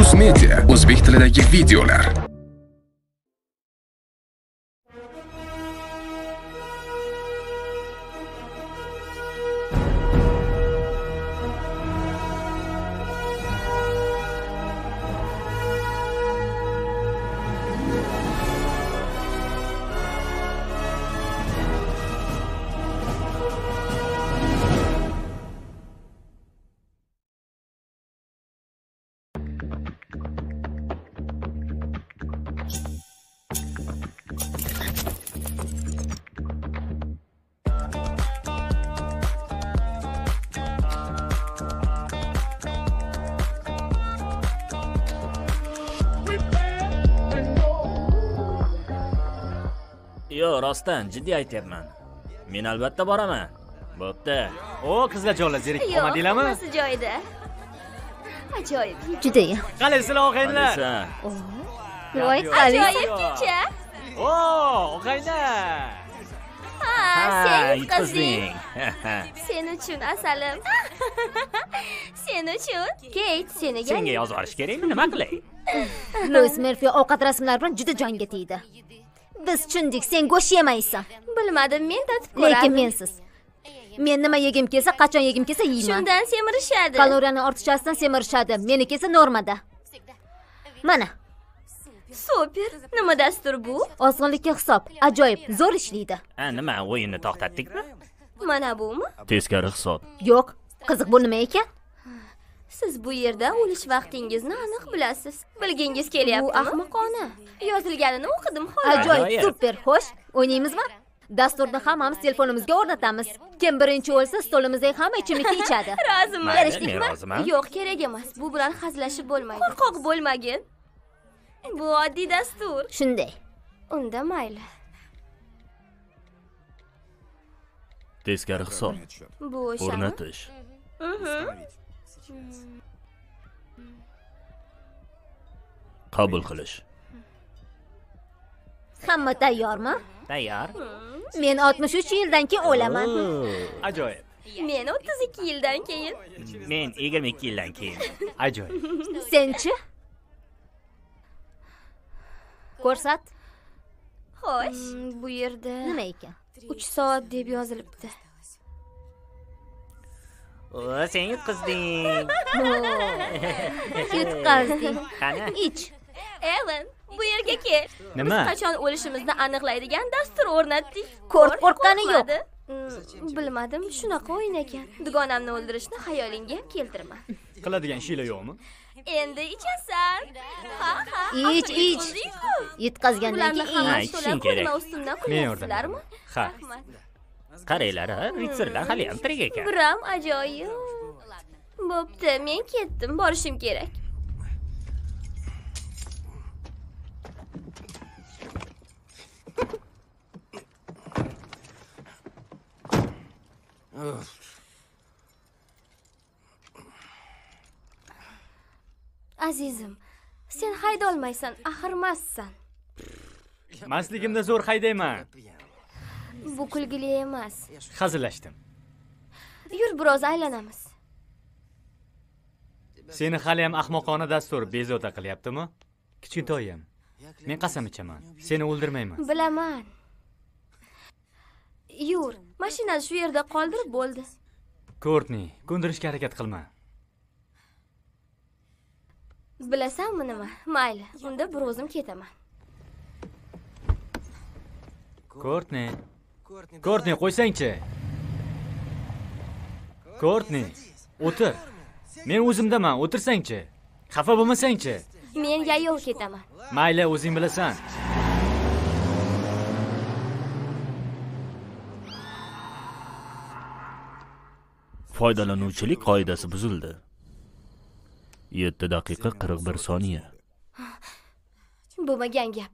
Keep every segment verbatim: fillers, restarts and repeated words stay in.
Plus Media o'zbek tilidagi videolar. Yo, rostdan jiddiy aytyapman. Men albatta boraman. Bo'pti. O, qizlarjonlar zerikib qolmadinglarmi? Yo'q, hammasi joyida. Ajoyib. Judayam. Qalaysizlar og'aynilar? Voy, qali. Ajoyib kecha. O, og'aynilar. Ha, sen yutqizding. Sen uchun asalim. Sen uchun. Kate, seni Senga yozib olish kerakmi? Nima qilay? Lois Murphy ovqat rasmlari bilan juda jonga tegdi. Biz tushundik, sen go'sht yemaysan. Bilmadim, men tatib ko'radim. Lekin mensiz. Men nima yegim kelsa, qachon yegim kelsa yeyman. Shundan semirishadi. Kaloriyani ortiqchasidan semirishadi. Meniki esa normada. Mana. Super. Nima dastur bu? Ozg'inlikka hisob. Ajoyib, zo'r ishlaydi. Ha, nima, o'yinni to'xtatdikmi? Mana bumi? Teskari hisob. Yo'q, qiziq bu nima ekan? Siz bu yerda o'lish vaqtingizni aniq bilasiz. Bilgingiz kelyapti. Bu ahmoqona. Yozilganini o'qidim xolos. Ajoyib, super, xo'sh. O'ynaymizmi? Dasturni hammamiz telefonimizga o'rnatamiz. Kim birinchi o'lsa, stolimizda hamma ichimlikni ichadi. Roziman. Men roziman. Yo'q, kerak emas. Bu bilan hazillashib bo'lmaydi. Qo'rqoq bo'lmagin. Bu oddiy dastur. Shunday. Unda mayli. Teskari hisob. Bu o'sha. O'rnatish. Qabul qilish. Hamma tayyormi? Tayyor. Men oltmish uch yildan keyin o'laman. Ajoyib. Men o'ttiz ikki yildan keyin. Men yigirma ikki yildan keyin. Ajoyib. Senchi? Ko'rsat. Xo'sh, bu yerda Nima ekan? uch soat deb yozilibdi. O, sen yutqizding. Yutqazding. Qani? Ich. Ellen, bu yerga kel. Nima? Biz qachon o'lishimizni aniqlaydigan dastur o'rnatdik. Qo'rq qo'rqqani yo'q. Mm, Bilmadim, shunaqa o'yin ekan. Dugonamni o'ldirishni xayolingga ham keltirma. Qiladigan ishlar yo'qmi? Endi ichasan. Ha ha. Ich, ich. Yutqazgandan Bularni keyin hamma ich. ishing kerak. ustimdan Men kulyapsizlarmi? Ha. Rahmat. Qaranglar, ritsarlar hali ham tirik ekan. Biram ajoyib. Bo'pti, men ketdim, borishim kerak. Azizim, sen haydolmaysan, axir mastsan. Mastligimda zo'r haydayman. Bu kulgili emas. Hazillashdim. Yur biroz aylanamiz. Seni hali ham ahmoqona dastur bezovta qilyaptimi? Kichkintoyim. Men qasam ichaman. Seni o'ldirmayman. Bilaman. Yur, mashinani shu yerda qoldirib bo'ldi. Courtney, ko'ndirishga harakat qilma. Bilasanmi nima? Mayli, unda bir o'zim ketaman. Courtney. Courtney, qo'ysang-chi. Courtney, o'tir. Men o'zimdaman, o'tirsang-chi. Xafa bo'lmasang-chi. Men yayov ketaman. Mayli, o'zing bilasan. Foydalanuvchilik qoidasi buzildi. yetti daqiqa qirq bir soniya. Bo'lmagan gap.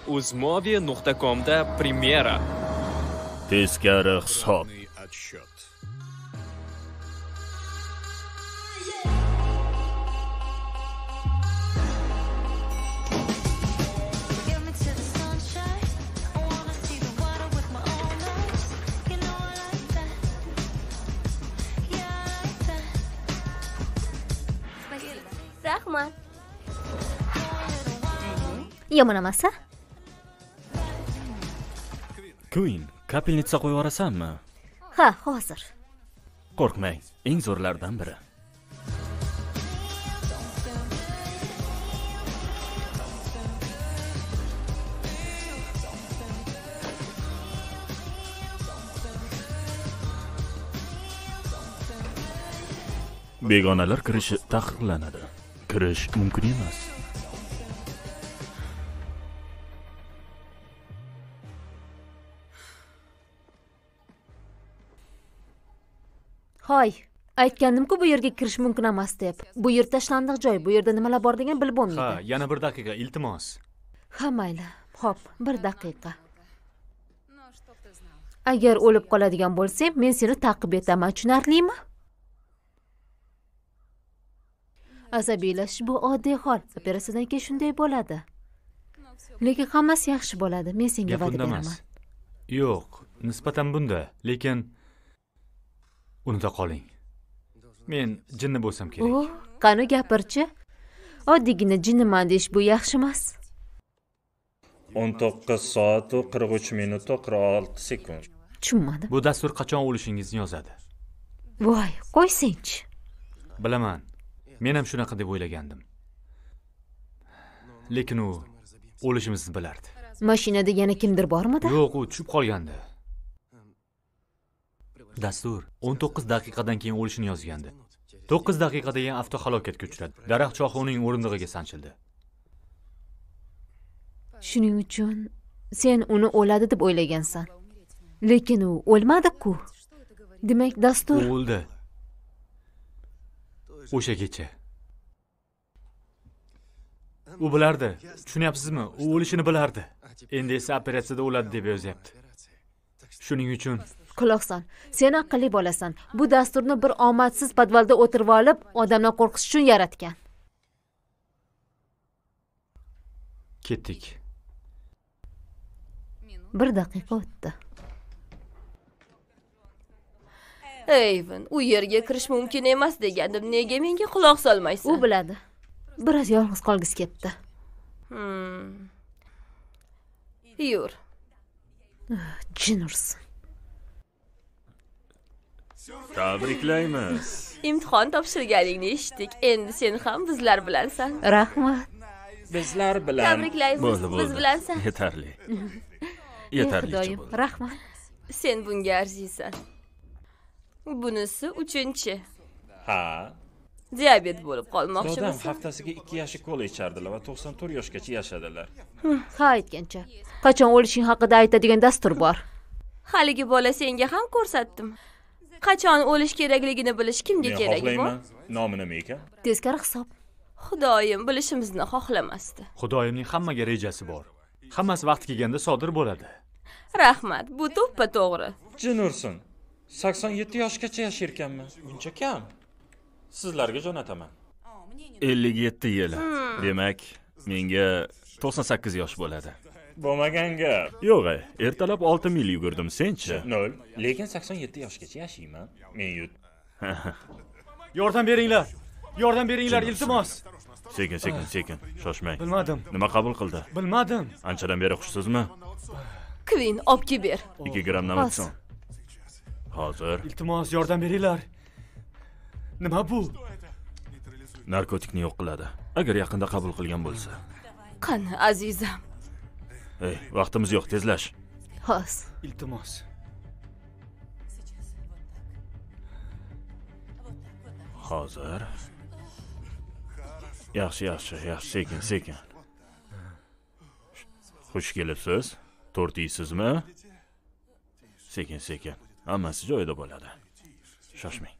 uzmovie nuqta comda premyera. Teskari hisob. Rahmat. Yomon emas-a? Queen, kapelnitsa qo'yib yuborasanmi? Ha, hozir. Qo'rqmang, eng zo'rlardan biri. Begonalar kirishi taqiqlanadi. Kirish mumkin emas. Hoy, aytgandim-ku bu yerga kirish mumkin emas deb. Bu yer tashlandiq joy, bu yerda nimalar borligini bilib bo'lmaydi. Ha, yana bir daqiqa, iltimos. Ha, mayli. Xo'p, bir daqiqa. Agar o'lib qoladigan bo'lsam, men seni ta'qib etaman, tushunarlimi? Asabiylashish bu oddiy hol. Operatsiyadan keyin shunday bo'ladi. Lekin hammasi yaxshi bo'ladi. Men senga va'da beraman. Yo'q, nisbatan bunda, lekin unuta qoling. Men jinni bo'lsam kerak. O, qani gapirchi. Oddiygina jinniman deyish bu yaxshi emas. o'n to'qqiz soat va qirq uch minut va qirq olti sekund. Tushunmadim. Bu dastur qachon o'lishingizni yozadi. Voy, qo'ysang-chi. Bilaman. Men ham shunaqa deb o'ylagandim. Lekin u o'lishimizni bilardi. Mashinada yana kimdir bormidi? Yo'q, u tushib qolgandi. Dastur o'n to'qqiz daqiqadan keyin o'lishini yozgandi. to'qqiz daqiqadan keyin avtohalokatga uchradi. Daraxt cho'qi uning o'rindig'iga sanchildi. Shuning uchun sen uni o'ladi deb o'ylagansan. Lekin u o'lmadi-ku. Demak, dastur o'ldi. O'sha kecha. U bilardi. Tushunyapsizmi? U o'lishini bilardi. Endi esa operatsiyada o'ladi deb yozyapti. Shuning uchun quloq sol. Sen aqlli bo'lasan. Bu dasturni bir omadsiz podvalda o'tirib olib, odamlar qo'rqish uchun yaratgan. ketdik. Bir daqiqa o'tdi. Eyvin, u yerga kirish mumkin emas degandim. Nega menga quloq solmaysan? U biladi. Biroz yolg'iz qolgisi ketdi. Hmm. Yur. Jin ursin. Tabriklaymiz. Imtihon topshirganingni eshitdik. Endi sen ham bizlar bilansan. Rahmat. Bizlar bilan. Tabriklaymiz. Bo'ldi, bo'ldi. Biz bilansan. Yetarli. Yetarli. Xudoyim, rahmat. Sen bunga arziysan. Bunisi uchinchi. Ha. Diabet bo'lib Odam qolmoqchimisan? haftasiga ikki yashik kola ichardilar va to'qson to'rt yoshgacha yashadilar. Ha, aytgancha. Qachon o'lishing haqida aytadigan dastur bor. Haligi bola senga ham ko'rsatdim. Qachon o'lish kerakligini bilish kimga Men kerak bu? xohlayman. Nomi nima ekan? Teskari hisob. Xudoyim bilishimizni xohlamasdi. Xudoyimning hammaga rejasi bor. Hammasi vaqti kelganda sodir bo'ladi. Rahmat, bu to'ppa to'g'ri. Jin ursin. sakson yetti yoshgacha yashirkanman. Uncha kam. Sizlarga jo'nataman. ellik yetti yil. Demak, menga to'qson sakkiz yosh bo'ladi. Bo'lmagan gap. Yo'q, ertalab olti mil yugurdim, senchi? nol. Lekin sakson yetti yoshgacha yashayman. Men yut. Yordam beringlar. Yordam beringlar, iltimos. Sekin, sekin, sekin. Shoshmang. Bilmadim. Nima qabul qildi? Bilmadim. Anchadan beri xushsizmi? Queen, obki ber. ikki gramm namatson. Hozir. Iltimos, yordam beringlar. Nima bu? Narkotikni yo'q qiladi. Agar yaqinda qabul qilgan bo'lsa. Qani, azizam. Ey, vaqtimiz yo'q, tezlash. Xos. Iltimos. Hozir. Yaxshi, yaxshi, yaxshi, sekin, sekin. Xush kelibsiz. To'rt yeysizmi? Sekin, sekin. Hammasi joyida bo'ladi. Shoshmang.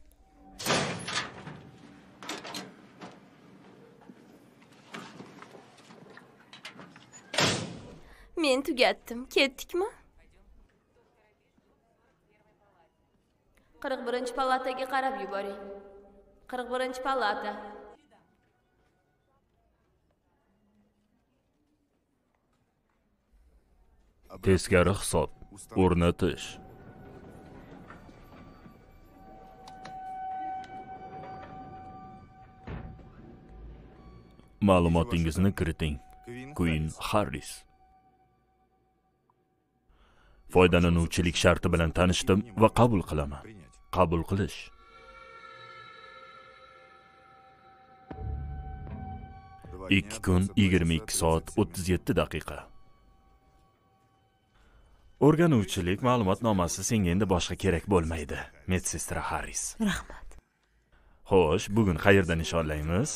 Men tugatdim. Ketdikmi? qirq birinchi palataga qarab yuboring. qirq birinchi palata. Teskari hisob o'rnatish. Ma'lumotingizni kiriting. Queen Harris. Foydalanuvchilik sharti bilan tanishdim va qabul qilaman. Qabul qilish. ikki kun yigirma ikki soat o'ttiz yetti daqiqa. O'rganuvchilik ma'lumotnomasi senga endi boshqa kerak bo'lmaydi, Medsestra Harris. Rahmat. Xo'sh, bugun qayerda nishonlaymiz?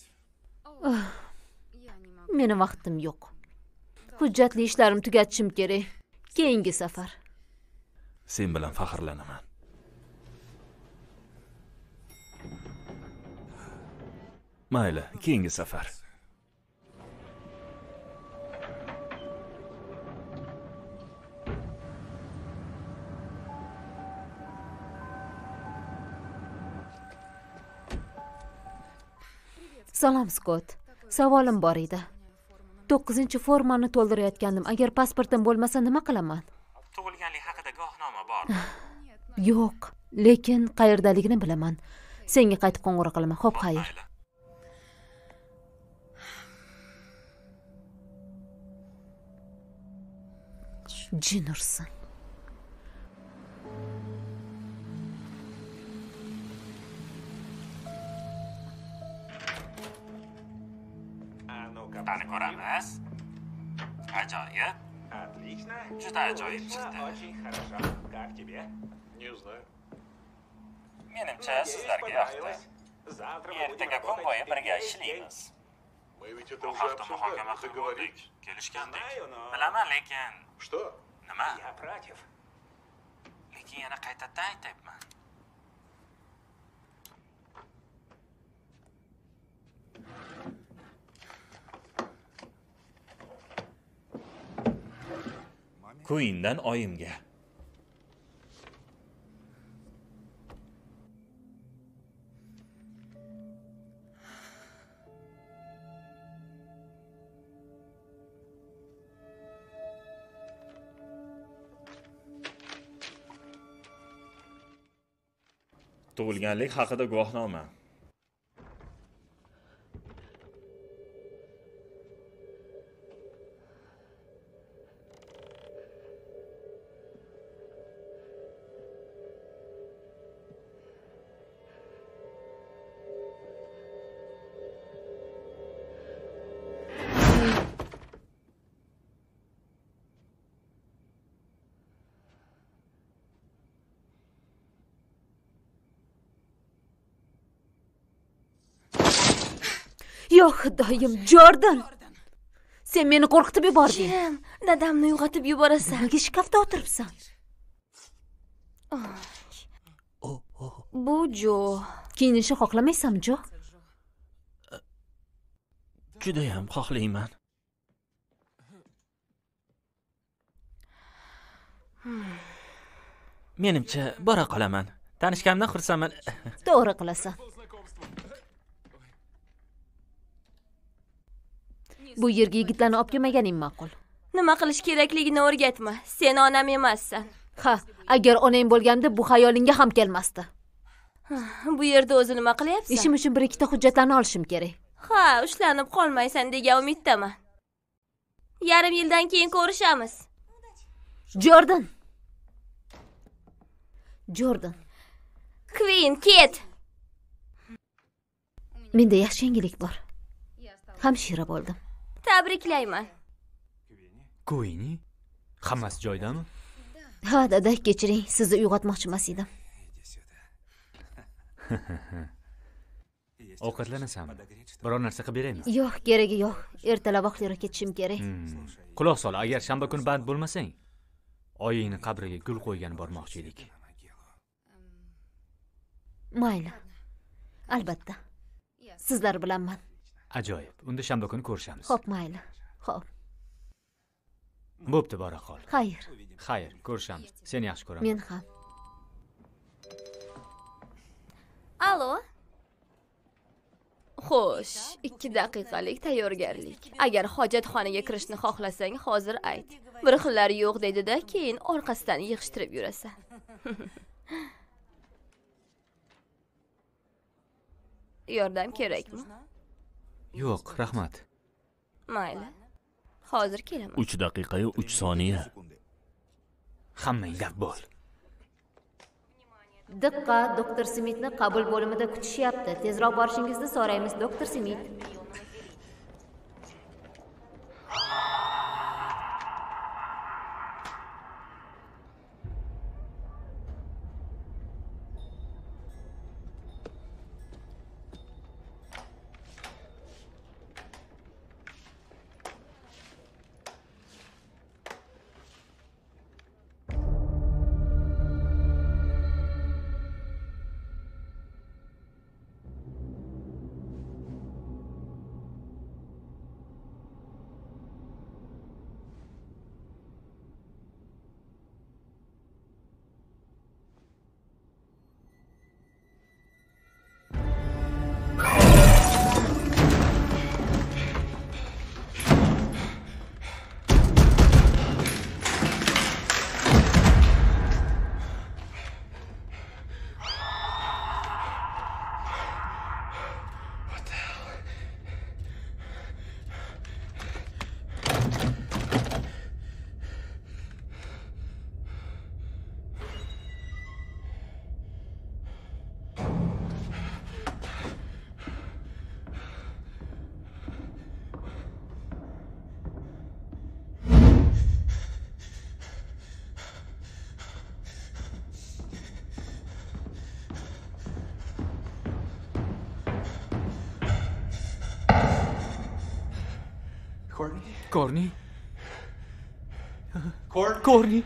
Meni vaqtim yo'q. Hujjatli ishlarim tugatishim kerak. Keyingi safar. Sen bilan faxrlanaman. Mayli, keyingi safar. Salom, Scott. Savolim bor edi. to'qqizinchi formani to'ldirayotgandim. Agar pasportim bo'lmasa nima qilaman? Tug'ilganlik haqida guvohnoma bor. Yo'q, lekin qayerdaligini bilaman. Senga qaytib qo'ng'iroq qilaman. Xo'p, xayr. Jin ursin. Qani ko'ramiz. Ajoyib. Отлично. Juda ajoyib chiqdi. Очень хорошо. Как тебе? Не знаю. Menimcha sizlarga yoqdi. Ertaga kun bo'yi birga ishlaymiz. Bu haqda muhokama qildik. Kelishgandik. Bilaman, lekin Что? nima? Я против. Lekin yana qaytadan aytayapman. Queen'dan oyimga. Tug'ilganlik haqida guvohnoma. Yo'q, xudoyim, Jordan. Sen meni qo'rqitib yubording. Jim, dadamni uyg'otib yuborasan. Nega shkafda o'tiribsan? Bu Jo. Kiyinishni xohlamaysanmi, Jo? Juda ham xohlayman. Menimcha bora qolaman. Tanishganimdan xursandman. To'g'ri qilasan. Bu yerga yigitlarni olib kelmaganing ma'qul. Nima qilish kerakligini o'rgatma. Sen onam emassan. Ha, agar onang bo'lganda bu xayolingga ham kelmasdi. Bu yerda o'zi nima qilyapsan? Ishim uchun bir ikkita hujjatlarni olishim kerak. Ha, ushlanib qolmaysan degan umiddaman. Yarim yildan keyin ko'rishamiz. Jordan. Jordan. Queen, ket. Menda yaxshi yangilik bor. Hamshira bo'ldim. Tabriklayman. Queenie? Hammasi joyidami? Ha, dada, kechiring. Sizni uyg'otmoqchi emas edim. Ovqatlanasanmi? Biror narsa qilib beraymi? Yo'q, keragi yo'q. Ertalab vaqtliroq ketishim kerak. Quloq sol, agar shanba kuni band bo'lmasang, oyingni qabriga gul qo'ygan bormoqchi edik. Mayli. Albatta. Sizlar bilanman. Ajoyib. Unda shanba kuni ko'rishamiz. Xo'p, mayli. Xo'p. Bo'pti, bora qol. Xayr, Xayr, ko'rishamiz. Seni yaxshi ko'raman. men ham. Alo. Xo'sh, ikki daqiqalik tayyorgarlik. Agar hojatxonaga kirishni xohlasang, hozir ayt. Bir xillari yo'q deydi-da, keyin orqasidan yig'ishtirib yurasan. Yordam kerakmi? Yo'q, rahmat. Mayli. Hozir kelaman. uch daqiqayu uch soniya. Hammang gap bo'l. Diqqat, doktor Smithni qabul bo'limida kutishyapti. Tezroq borishingizni so'raymiz, doktor Smith. Korni? Korni?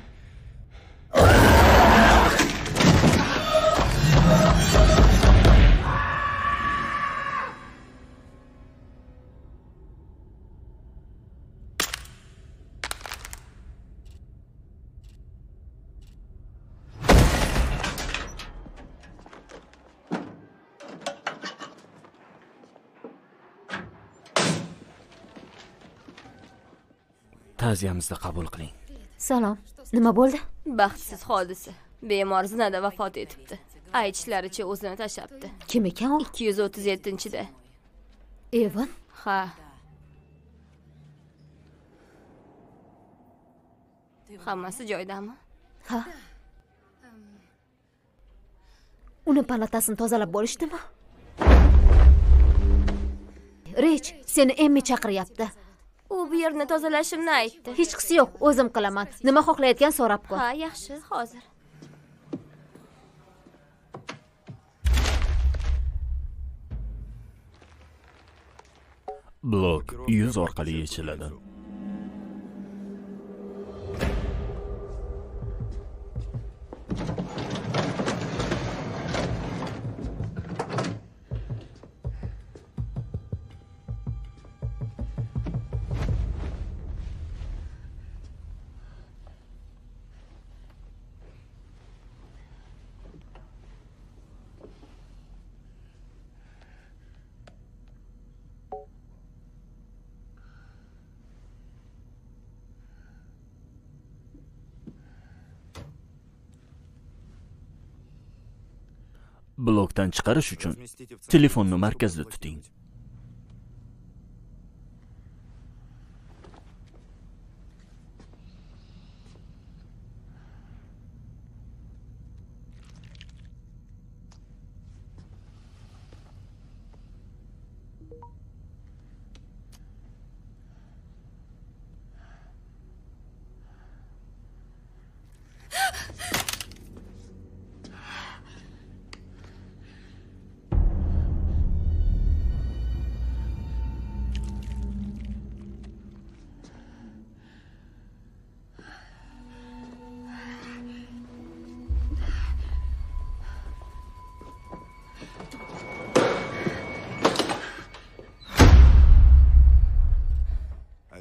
Ta'ziyamizni qabul qiling. Salom. Nima bo'ldi? Baxtsiz hodisa. Bemor zinada vafot etibdi. Aytishlaricha o'zini tashlabdi. Kim ekan u? ikki yuz o'ttiz yettinchida. Evan? Ha. Hammasi joyidami? Ha. Uni palatasini tozalab bo'lishdimi? Rich, seni Emmi chaqiryapti. U bu yerni tozalashimni aytdi. Hech qisi yo'q, o'zim qilaman. Nima xohlayotgan so'rab ko'r. Ha, yaxshi, hozir. Blok yuz orqali yechiladi. Blokdan chiqarish uchun telefonni markazda tuting.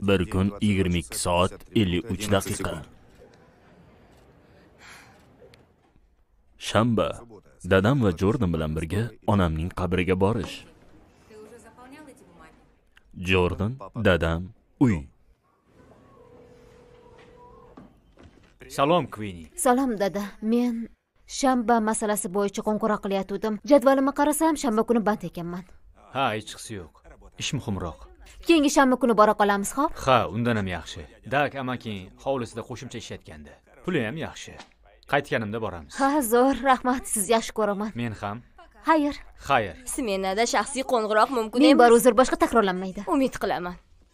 bir kun yigirma ikki soat ellik uch daqiqa. Shanba. Dadam va Jordan bilan birga onamning qabriga borish. Jordan, dadam, uy. Salom, Queenie. Salom dada. Men shanba masalasi bo'yicha qo'ng'iroq qilayotgandim. Jadvalimga qarasam, shanba kuni band ekanman. Ha, hech qisi yo'q. Ish muhimroq. Keyingi shanba kuni bora qolamiz, xo'p? Ha, undan ham yaxshi. Dak amaking hovlisida qo'shimcha ishlatgandi. Puli ham yaxshi. Qaytganimda boramiz. Ha, zo'r, rahmat. Siz yaxshi ko'raman. Men ham. Xayr. Xayr. Smenada shaxsiy qo'ng'iroq mumkin Men emas. bor uzr boshqa takrorlanmaydi. Umid qilaman.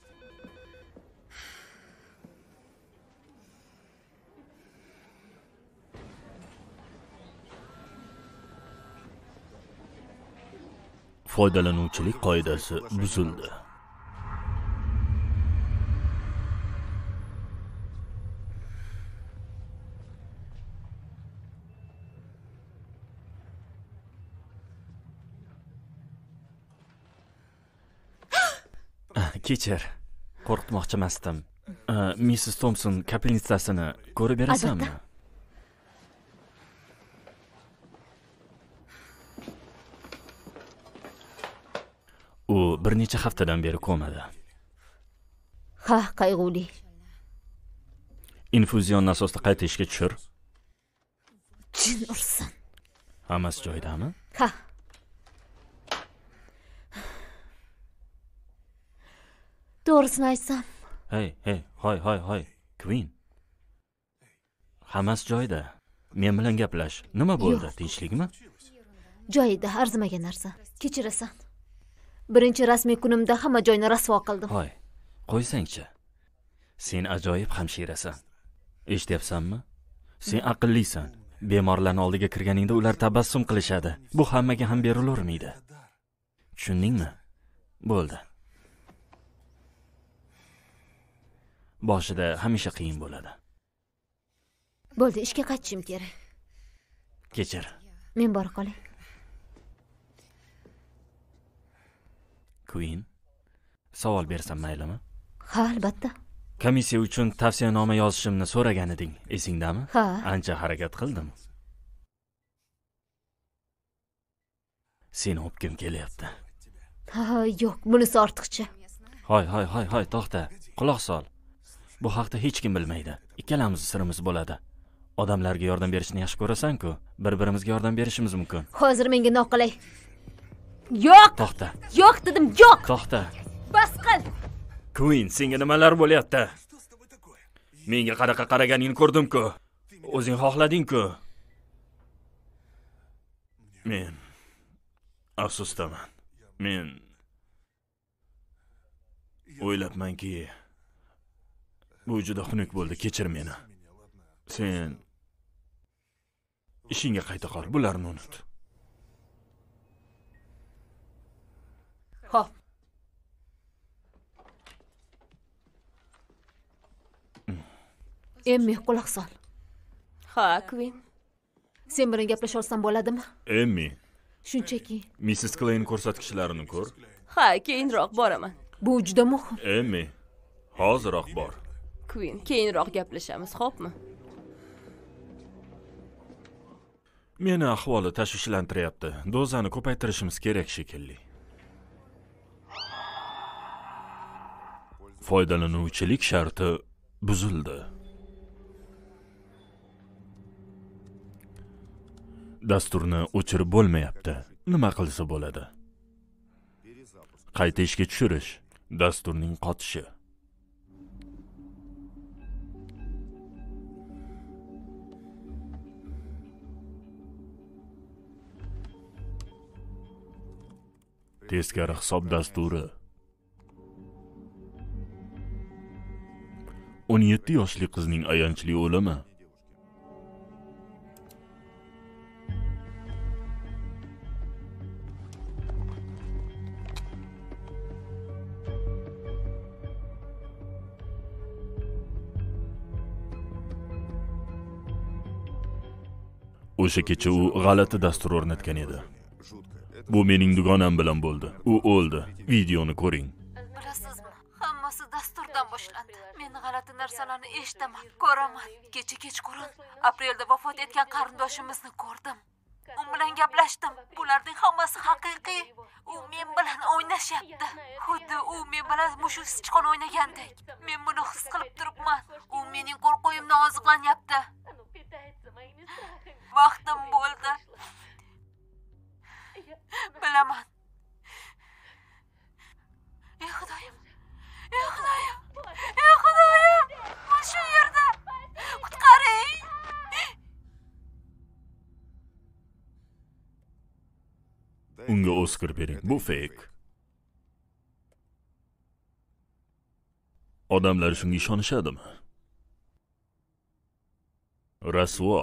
Foydalanuvchilik qoidasi buzildi. Kechir. Qo'rqitmoqchi emasdim. Missis Thompson kapelnitsasini ko'rib berasanmi? U bir necha haftadan beri komada. Ha, qayg'uli. Infuzion nasosni qayta ishga tushir. Jin ursin. Hammasi joyidami? Ha. To'g'risini aytsam. Hey, hey, hoy, hoy, hoy. Queen. Hammasi joyida. Men bilan gaplash. Nima bo'ldi? Tinchlikmi? Joyida, arzimagan narsa. Kechirasan. Birinchi rasmiy kunimda hamma joyni rasvo qildim. Hoy, qo'ysang-chi. Sen ajoyib hamshirasan. Eshityapsanmi? Sen aqllisan. Bemorlarning oldiga kirganingda ular tabassum qilishadi. Bu hammaga ham berilavermaydi. Tushundingmi? Bo'ldi. Boshida hamisha qiyin bo'ladi. Bo'ldi, ishga qaytishim kerak. Kechir. Men bora qolay. Queen, savol bersam maylimi? Ha, albatta. Komissiya uchun tavsiyanoma yozishimni so'ragan eding, esingdami? Ha. Ancha harakat qildim. Seni o'pgim kelyapti. Ha, yo'q, bunisi ortiqcha. Hoy, hoy, hoy, hoy, to'xta. Quloq sol. Bu haqda hech kim bilmaydi. Ikkalamiz sirimiz bo'ladi. Odamlarga yordam berishni yaxshi ko'rasan-ku, bir-birimizga yordam berishimiz mumkin. Hozir menga noqulay. Yo'q! To'xta. Yo'q dedim, yo'q! To'xta. Bas qil. Queen, senga nimalar bo'lyapti? Menga qanaqa qaraganingni ko'rdim-ku. O'zing xohlading-ku. Men afsusdaman. Men o'ylabmanki, bu juda xunuk bo'ldi, kechir meni. Sen ishingga qayta qol, bularni unut. Xo'p. Emmi, quloq sol. Ha, Queen. Sen bilan gaplasha olsam bo'ladimi? Emmi, Shunchaki. Missis Klein ko'rsatkichlarini ko'r. Ha, keyinroq boraman. Bu juda muhim. Emmi, hoziroq bor. Queen, keyinroq gaplashamiz, xo'pmi? Meni ahvoli tashvishlantiryapti. Dozani ko'paytirishimiz kerak shekilli. Foydalanuvchilik sharti buzildi. Dasturni o'chirib bo'lmayapti. Nima qilsa bo'ladi? Qayta ishga tushirish. Dasturning qotishi. Teskari hisob dasturi. o'n yetti yoshli qizning ayanchli o'limi. O'sha kecha u g'alati dastur o'rnatgan edi. Bu mening dugonam bilan bo'ldi. U o'ldi. Videoni ko'ring. Bilasizmi, hammasi dasturdan boshlanadi. g'alati narsalarni eshitaman, ko'raman. Kecha kechqurun aprelda vafot etgan qarindoshimizni ko'rdim. U bilan gaplashdim. Bularning hammasi haqiqiy. U men bilan o'ynashyapti. Xuddi u men bilan mushuk sichqon o'ynagandek. Men buni his qilib turibman. U mening qo'rquvimdan oziqlanyapti. Vaqtim bo'ldi. Bilaman. Ey Xudoyim. Ey Xudoyim. Ey Xudoyim. U shu yerda. Qutqaring. Unga Oskar bering. Bu fake. Odamlar shunga ishonishadimi? Rasvo.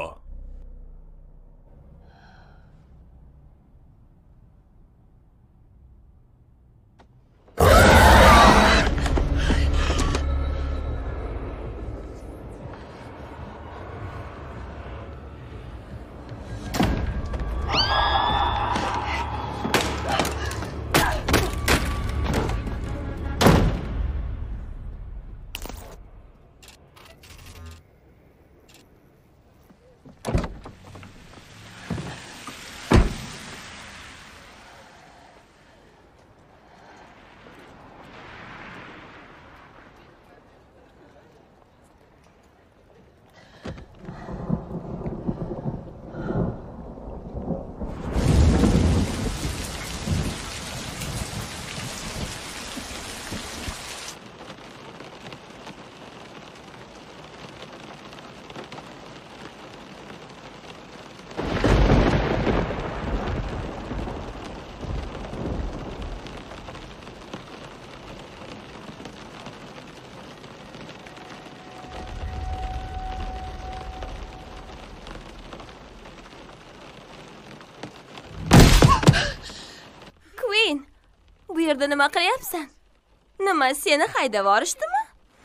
Bu yerda nima qilyapsan? Nima, seni haydab yuborishdimi?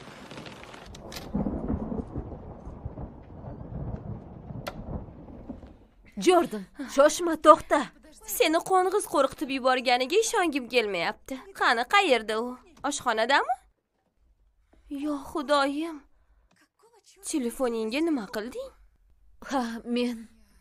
Jordan, shoshma, to'xta. Seni qo'ng'iz qo'rqitib yuborganiga ishongim kelmayapti. Qani, qayerda u? Oshxonadami? Yo, Xudoyim. Telefoningga nima qilding? Ha, men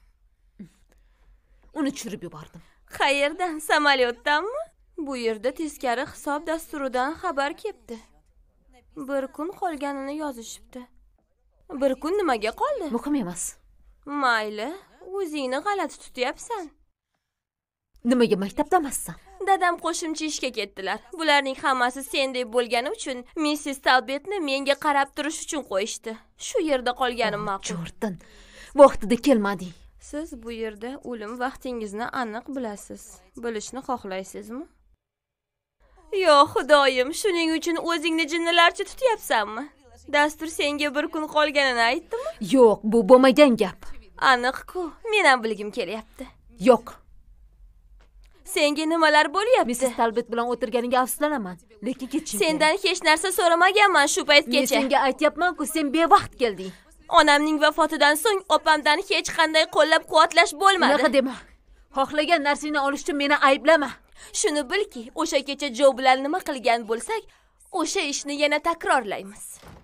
uni tushirib yubordim. Qayerdan? Samolyotdanmi? Bu yerda teskari hisob dasturidan xabar kelibdi. Bir kun qolganini yozishibdi. Bir kun nimaga qoldi? Muhim emas. Mayli, o'zingni g'alati tutyapsan. Nimaga maktabdamassan? Dadam qo'shimcha ishga ketdilar. Bularning hammasi sendek bo'lgani uchun missis Talbetni menga qarab turish uchun qo'yishdi. Shu yerda qolganim ma'qul. Jordan, vaqtida kelmading. Siz bu yerda o'lim vaqtingizni aniq bilasiz. Bilishni xohlaysizmi? Yo, Xudoyim, shuning uchun o'zingni jinnilarcha tutyapsanmi? Dastur senga bir kun qolganini aytdimi? Yo'q, bu bo'lmagan gap. Aniq-ku, men ham bilgim kelyapti. Yo'q. Senga nimalar bo'lyapti? missis Talbet bilan o'tirganiga afsuslanaman, lekin ketishim. Sendan hech narsa so'ramaganman shu paytgacha. Men senga aytyapman-ku, sen bevaqt kelding. Onamning vafotidan so'ng opamdan hech qanday qo'llab-quvvatlash bo'lmadi. Unaqa dema. Xohlagan narsangni olish uchun meni ayblama. Shuni bilki, o'sha kecha Jo bilan nima qilgan bo'lsak, o'sha ishni yana takrorlaymiz.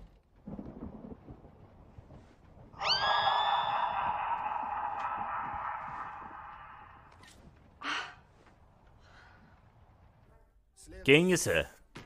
Keyingisi.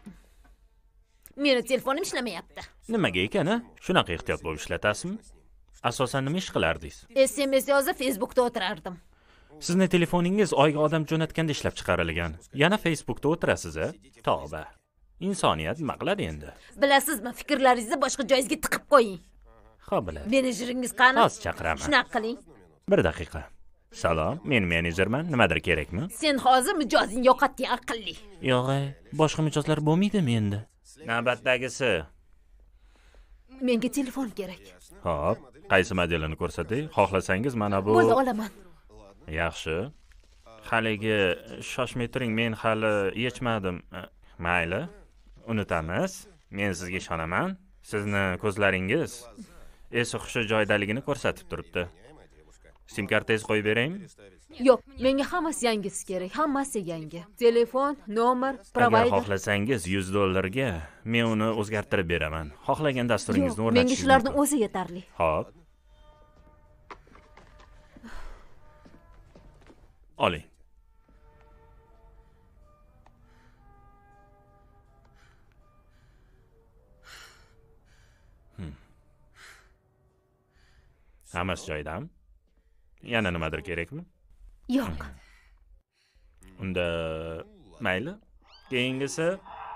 Meni telefonim ishlamayapti. Nimaga ekan-a? Shunaqa ehtiyotli ishlatasizmi? Asosan nima ish qilardingiz? S M S yozib Facebookda o'tirardim. Sizni telefoningiz oyga odam jo'natganda ishlab chiqarilgan. Yana Facebookda o'tirasiz-a? Tavba. Insoniyat nima qiladi endi? Bilasizmi, fikrlaringizni boshqa joyingizga tiqib qo'ying. Xo'p, biladi. Menejeringiz qani? Hozir chaqiraman. Shunaqa qiling. Bir daqiqa. Salom, men menejerman. Nimadir kerakmi? Sen hozir mijozing yo'qotdi, aqlli. Yo'q, boshqa mijozlar bo'lmaydimi endi? Navbatdagisi. Menga telefon kerak. Xo'p, qaysi modelini ko'rsating? Xohlasangiz mana bu. Bo'ldi, olaman. Yaxshi. Haligi shoshmay turing, men hali yechmadim. Mayli, unutamiz. Men sizga ishonaman. Sizni ko'zlaringiz esi hushi joyidaligini ko'rsatib turibdi. sim kartangizni qo'yib beraymi? Yo'q, menga hammasi yangisi kerak. Hammasi yangi. Telefon, nomer, Agar provider. xohlasangiz yuz dollarga men uni o'zgartirib beraman. Xohlagan dasturingizni Yo'q, o'rnatishingiz menga shularning o'zi yetarli. Xo'p. Oling. Hmm. Hammasi joyidami? Yana nimadir kerakmi? Yo'q. Unda mayli. Keyingisi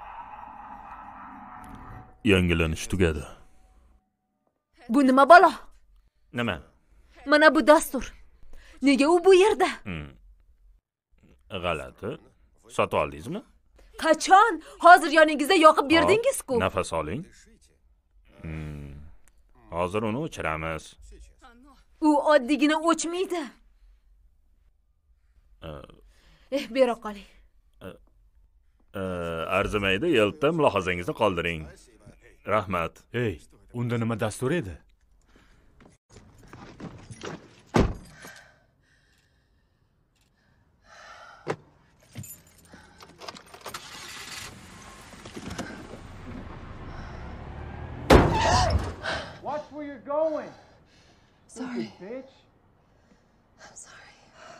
yangilanish tugadi. Bu nima balo? Nima? Mana bu dastur. Nega u bu yerda? Hmm. G'alati. Sotib oldingizmi? Qachon? Hozir yoningizda yoqib berdingiz-ku. Hop, nafas oling. Hmm. Hozir uni o'chiramiz. U oddiygina o'chmaydi. Eh, bera qoling. Arzimaydi, yelta mulohazangizni qoldiring. Rahmat. Ey, unda nima dastur edi? Watch where you're going. Sorry. Bitch. I'm sorry.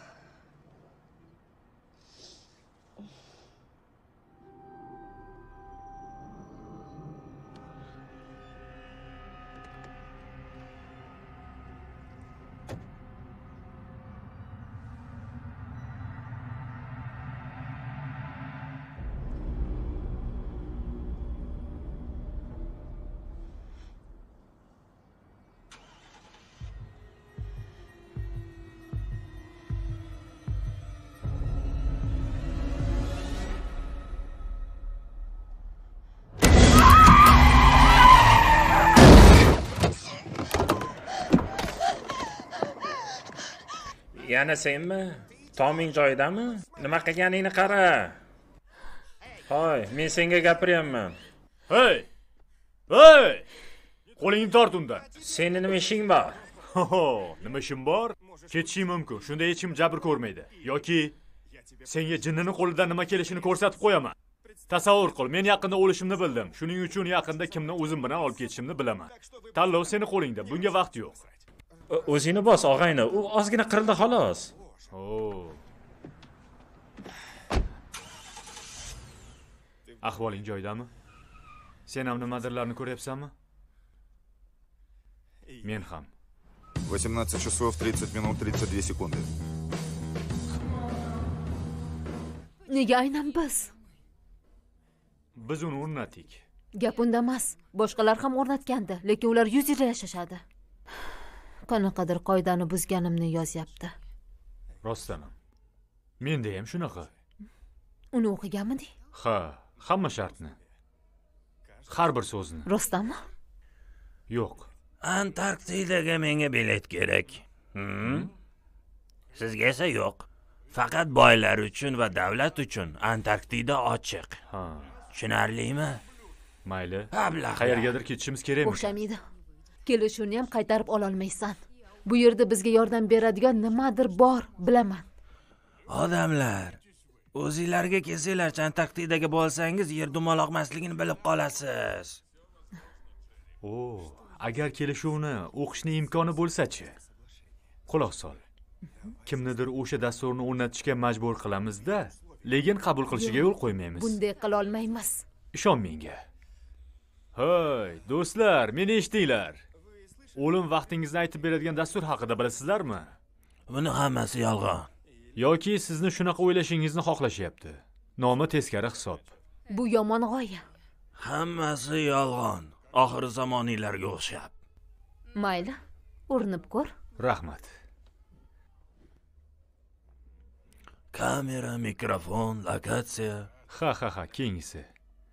Yana senmi? Toming joyidami? Nima qilganingni qara. Hoy, men senga gapiryapman. Hey! Hey! Qo'lingni tort undan. Seni nima ishing bor? Ho, nima ishim bor? Ketishim mumkin. Shunda hech kim jabr ko'rmaydi. Yoki senga jinnining qo'lidan nima kelishini ko'rsatib qo'yaman. Tasavvur qil, men yaqinda o'lishimni bildim. Shuning uchun yaqinda kimni o'zim bilan olib ketishimni bilaman. Tanlov seni qo'lingda. Bunga vaqt yo'q. O'zingni bos, og'ayni. U ozgina qirildi xolos. Oh. Ahvoling joyidami? Sen ham nimadirlarni ko'ryapsanmi? Men ham. восемнадцать часов тридцать минут тридцать две секунды. Nega aynan biz? Biz uni o'rnatdik. Gap unda emas. Boshqalar ham o'rnatgandi, lekin ular yuz yil yashashadi. Qanaqadir qoidani buzganimni yozyapti. Rostdanam. Menda ham shunaqa. Uni o'qiganmiding? Ha, hamma shartni. Har bir so'zni. Rostdanmi? Yo'q. Antarktidaga menga bilet kerak. Hmm? Sizga esa yo'q. Faqat boylar uchun va davlat uchun Antarktida ochiq. Ha. Tushunarlimi? Mayli. Ablah. Qayergadir ketishimiz kerakmi? O'xshamaydi. Kelishuvni ham qaytarib ola olmaysan. Bu yerda bizga yordam beradigan nimadir bor, bilaman. Odamlar, o'zingizlarga kelsanglarchi Antarktidaga bo'lsangiz, yer dumaloqmasligini bilib qolasiz. O, agar kelishuvni o'qishning imkoni bo'lsa-chi? Quloq sol. Kimnidir o'sha dasturni o'rnatishga majbur qilamiz-da, lekin qabul qilishiga yo'l qo'ymaymiz. Bunday qila olmaymiz. Ishon menga. Hey, do'stlar, meni eshitinglar. O'lim vaqtingizni aytib beradigan dastur haqida bilasizlarmi? Buni hammasi yolg'on. Yoki sizni shunaqa o'ylashingizni xohlashyapti. Nomi teskari hisob. Bu yomon g'oya. Hammasi yolg'on. Oxir zamoniylarga o'xshab. Mayli, urinib ko'r. Rahmat. Kamera, mikrofon, lokatsiya. Ha ha ha, keyingisi.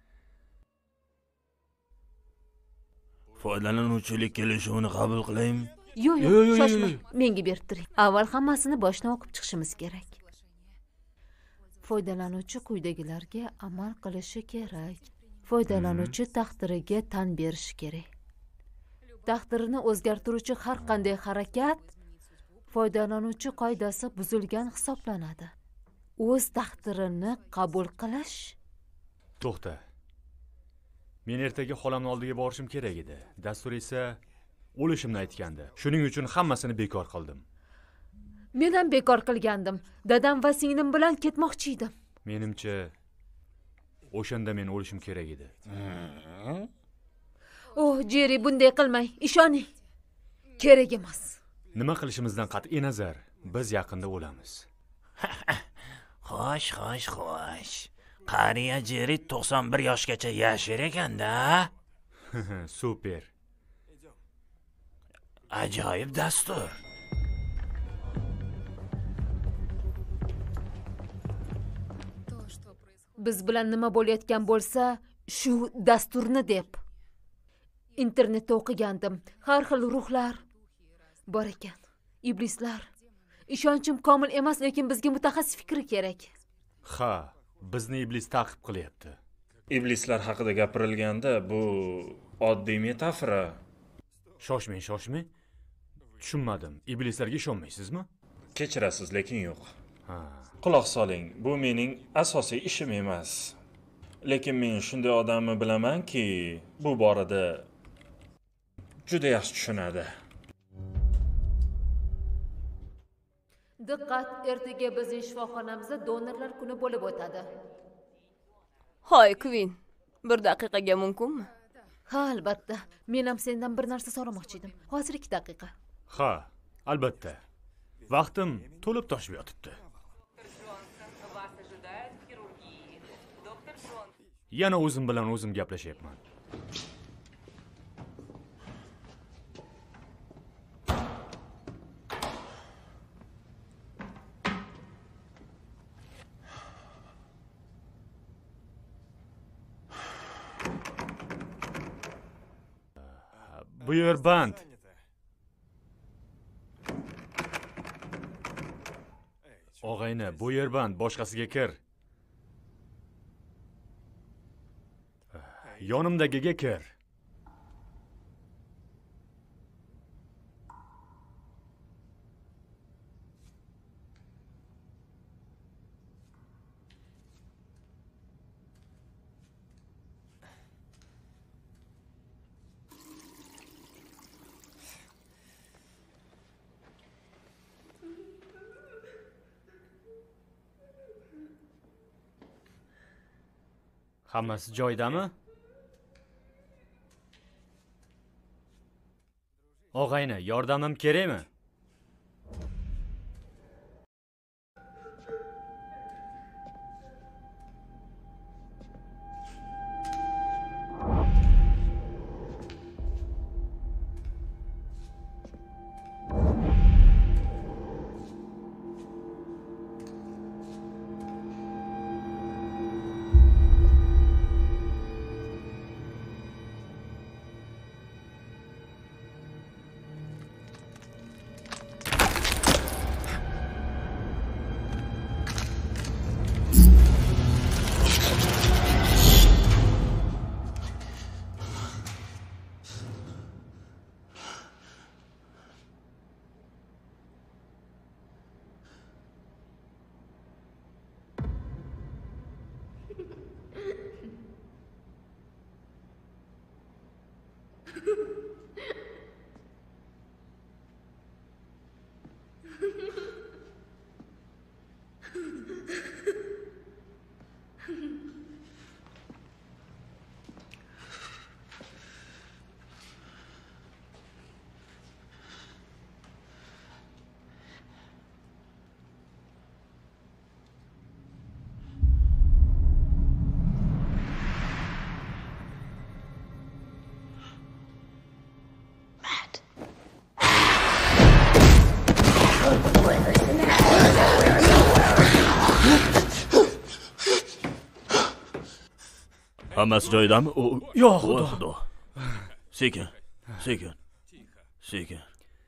Foydalanuvchilik kelishuvini qabul qilaymi? Yo'q, yo'q, shoshma. Menga berib turing. Avval hammasini boshdan o'qib chiqishimiz kerak. Foydalanuvchi quyidagilarga amal qilishi kerak. Foydalanuvchi taqdiriga tan berishi kerak. Taqdirini o'zgartiruvchi har qanday harakat foydalanuvchi qoidasi buzilgan hisoblanadi. O'z taqdirini qabul qilish. To'xta. Men ertaga xolamning oldiga borishim kerak edi. Dastur esa o'lishimni aytgandi. Shuning uchun hammasini bekor qildim. Men ham bekor qilgandim. Dadam va singlim bilan ketmoqchi edim. Menimcha o'shanda men o'lishim kerak edi. Oh, Jerry, bunday qilmang. Ishoning. Kerak emas. Nima qilishimizdan qat'iy nazar, biz yaqinda o'lamiz. Xo'sh, xo'sh, xo'sh. Qariya Jerry to'qson bir yoshgacha yashar ekanda. Super. Ajoyib dastur. Biz bilan nima bo'layotgan bo'lsa, shu dasturni deb. Internetda o'qigandim. Har xil ruhlar bor ekan. Iblislar. Ishonchim komil emas, lekin bizga mutaxassis fikri kerak. Ha, bizni iblis ta'qib qilyapti. Iblislar haqida gapirilganda bu oddiy metafora. Shoshmang, shoshmang. Tushunmadim. Iblislarga ishonmaysizmi? Kechirasiz, lekin yo'q. Ha. Quloq soling, bu mening asosiy ishim emas. Lekin men shunday odamni bilamanki, bu borada juda yaxshi tushunadi. Diqqat, ertaga bizning shifoxonamizda donorlar kuni bo'lib o'tadi. Hoy, Queen, bir daqiqaga mumkinmi? Ha, albatta. Men ham sendan bir narsa so'ramoqchi edim. Hozir ikki daqiqa. Ha, albatta. Vaqtim to'lib toshib yotibdi. Yana o'zim bilan o'zim gaplashyapman. Bu yer band. Og'ayni, bu yer band, boshqasiga kir. Yonimdagiga kir. Hammasi joyidami? Og'ayni, yordamim kerakmi? Hammasi joyidami? Yo'q, xudo. Xudo. Sekin, sekin, sekin.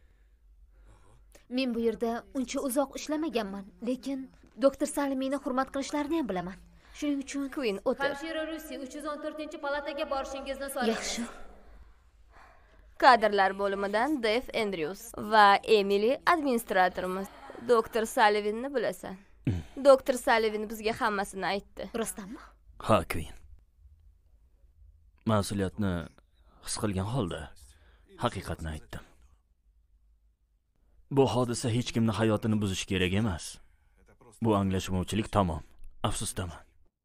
Men bu yerda uncha uzoq ishlamaganman, lekin doktor Salimiyni hurmat qilishlarini ham bilaman. Shuning uchun Queen, o'tir. Hamshira Rusi uch yuz o'n to'rtinchi palataga borishingizni so'rayman. Yaxshi. Kadrlar bo'limidan Dev Andrews va Emily administratorimiz. Doktor Sullivanni bilasan. Doktor Sullivan bizga hammasini aytdi. Rostdanmi? Ha, Queen. Mas'uliyatni his qilgan holda haqiqatni aytdim. Bu hodisa hech kimning hayotini buzish kerak emas. Bu anglashmovchilik tamom. Afsusdaman.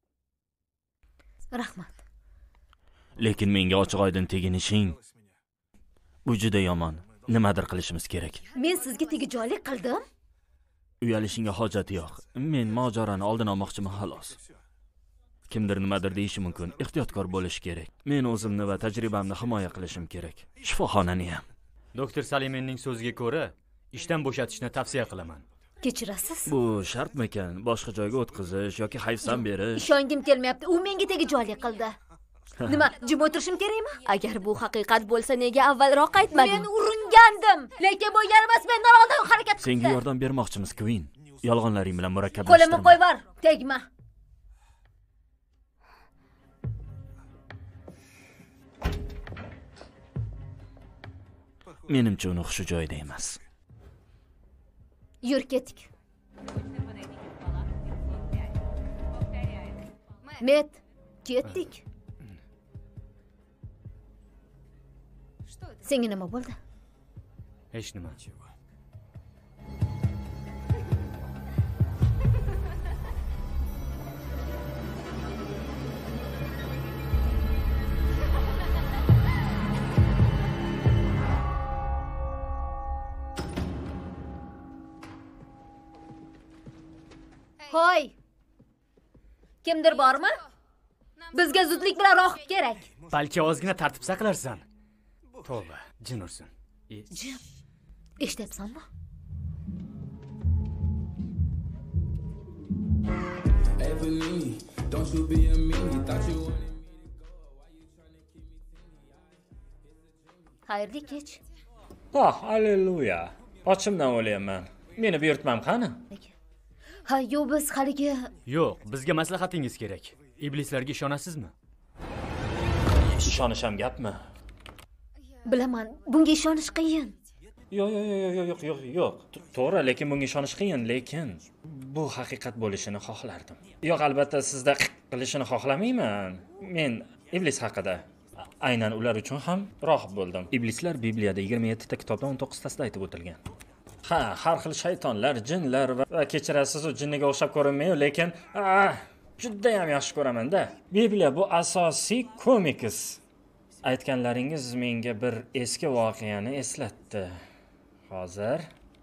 Rahmat. Lekin menga ochiq-oydin teginishing bu juda yomon. Nimadir qilishimiz kerak. Men sizga tegijolik qildim? Uyalishingga hojat yo'q. Men mojaroni oldin olmoqchiman xolos. Kimdir nimadir deyishi mumkin. Ehtiyotkor bo'lish kerak. Men o'zimni va tajribamni himoya qilishim kerak. Shifoxonani ham. Doktor Salimenning so'ziga ko'ra, ishdan bo'shatishni tavsiya qilaman. Kechirasiz? Bu shartmikan? Boshqa joyga o'tqizish yoki hayfsan berish? Ishongim kelmayapti. U menga tegijolik qildi. Nima, jim o'tirishim kerakmi? Agar bu haqiqat bo'lsa, nega avvalroq aytmading? Men uringandim, lekin bu emas, mendan oldin harakat qildi. Senga yordam bermoqchimiz, Queen. Yolg'onlaring bilan murakkablashtirma. Qo'limni qo'yvar, tegma. Menimcha uni xushi joyida emas. Yur ketdik. Met, ketdik. Senga nima bo'ldi? Hech nima. Hoy. Kimdir bormi? Bizga zudlik bilan rohib kerak. Balki ozgina tartib saqlarsan. Tavba, jin ursin. Jin. Eshityapsanmi? Xayrli kech. Oh, alleluya. Ochimdan o'layapman. Meni buyurtmam qani? Ha, yo'q, biz haligi... Yo'q, bizga maslahatingiz kerak. Iblislarga ishonasizmi? Ishonish ham gapmi? Bilaman, bunga ishonish qiyin. Yo'q, yo'q, yo'q, yo'q, yo'q, yo'q. To'g'ri, lekin bunga ishonish qiyin, lekin bu haqiqat bo'lishini xohlardim. Yo'q, albatta sizda qilishini xohlamayman. Men iblis haqida aynan ular uchun ham rohib bo'ldim. Iblislar Bibliyada yigirma yetti ta kitobda o'n to'qqiz tasida aytib o'tilgan. Ha, har xil shaytonlar, jinlar va kechirasiz, u jinniga o'xshab ko'rinmaydi, lekin juda ham yaxshi ko'raman-da. Bibliya bu asosiy komiks. Aytganlaringiz menga bir eski voqeani eslatdi. Hozir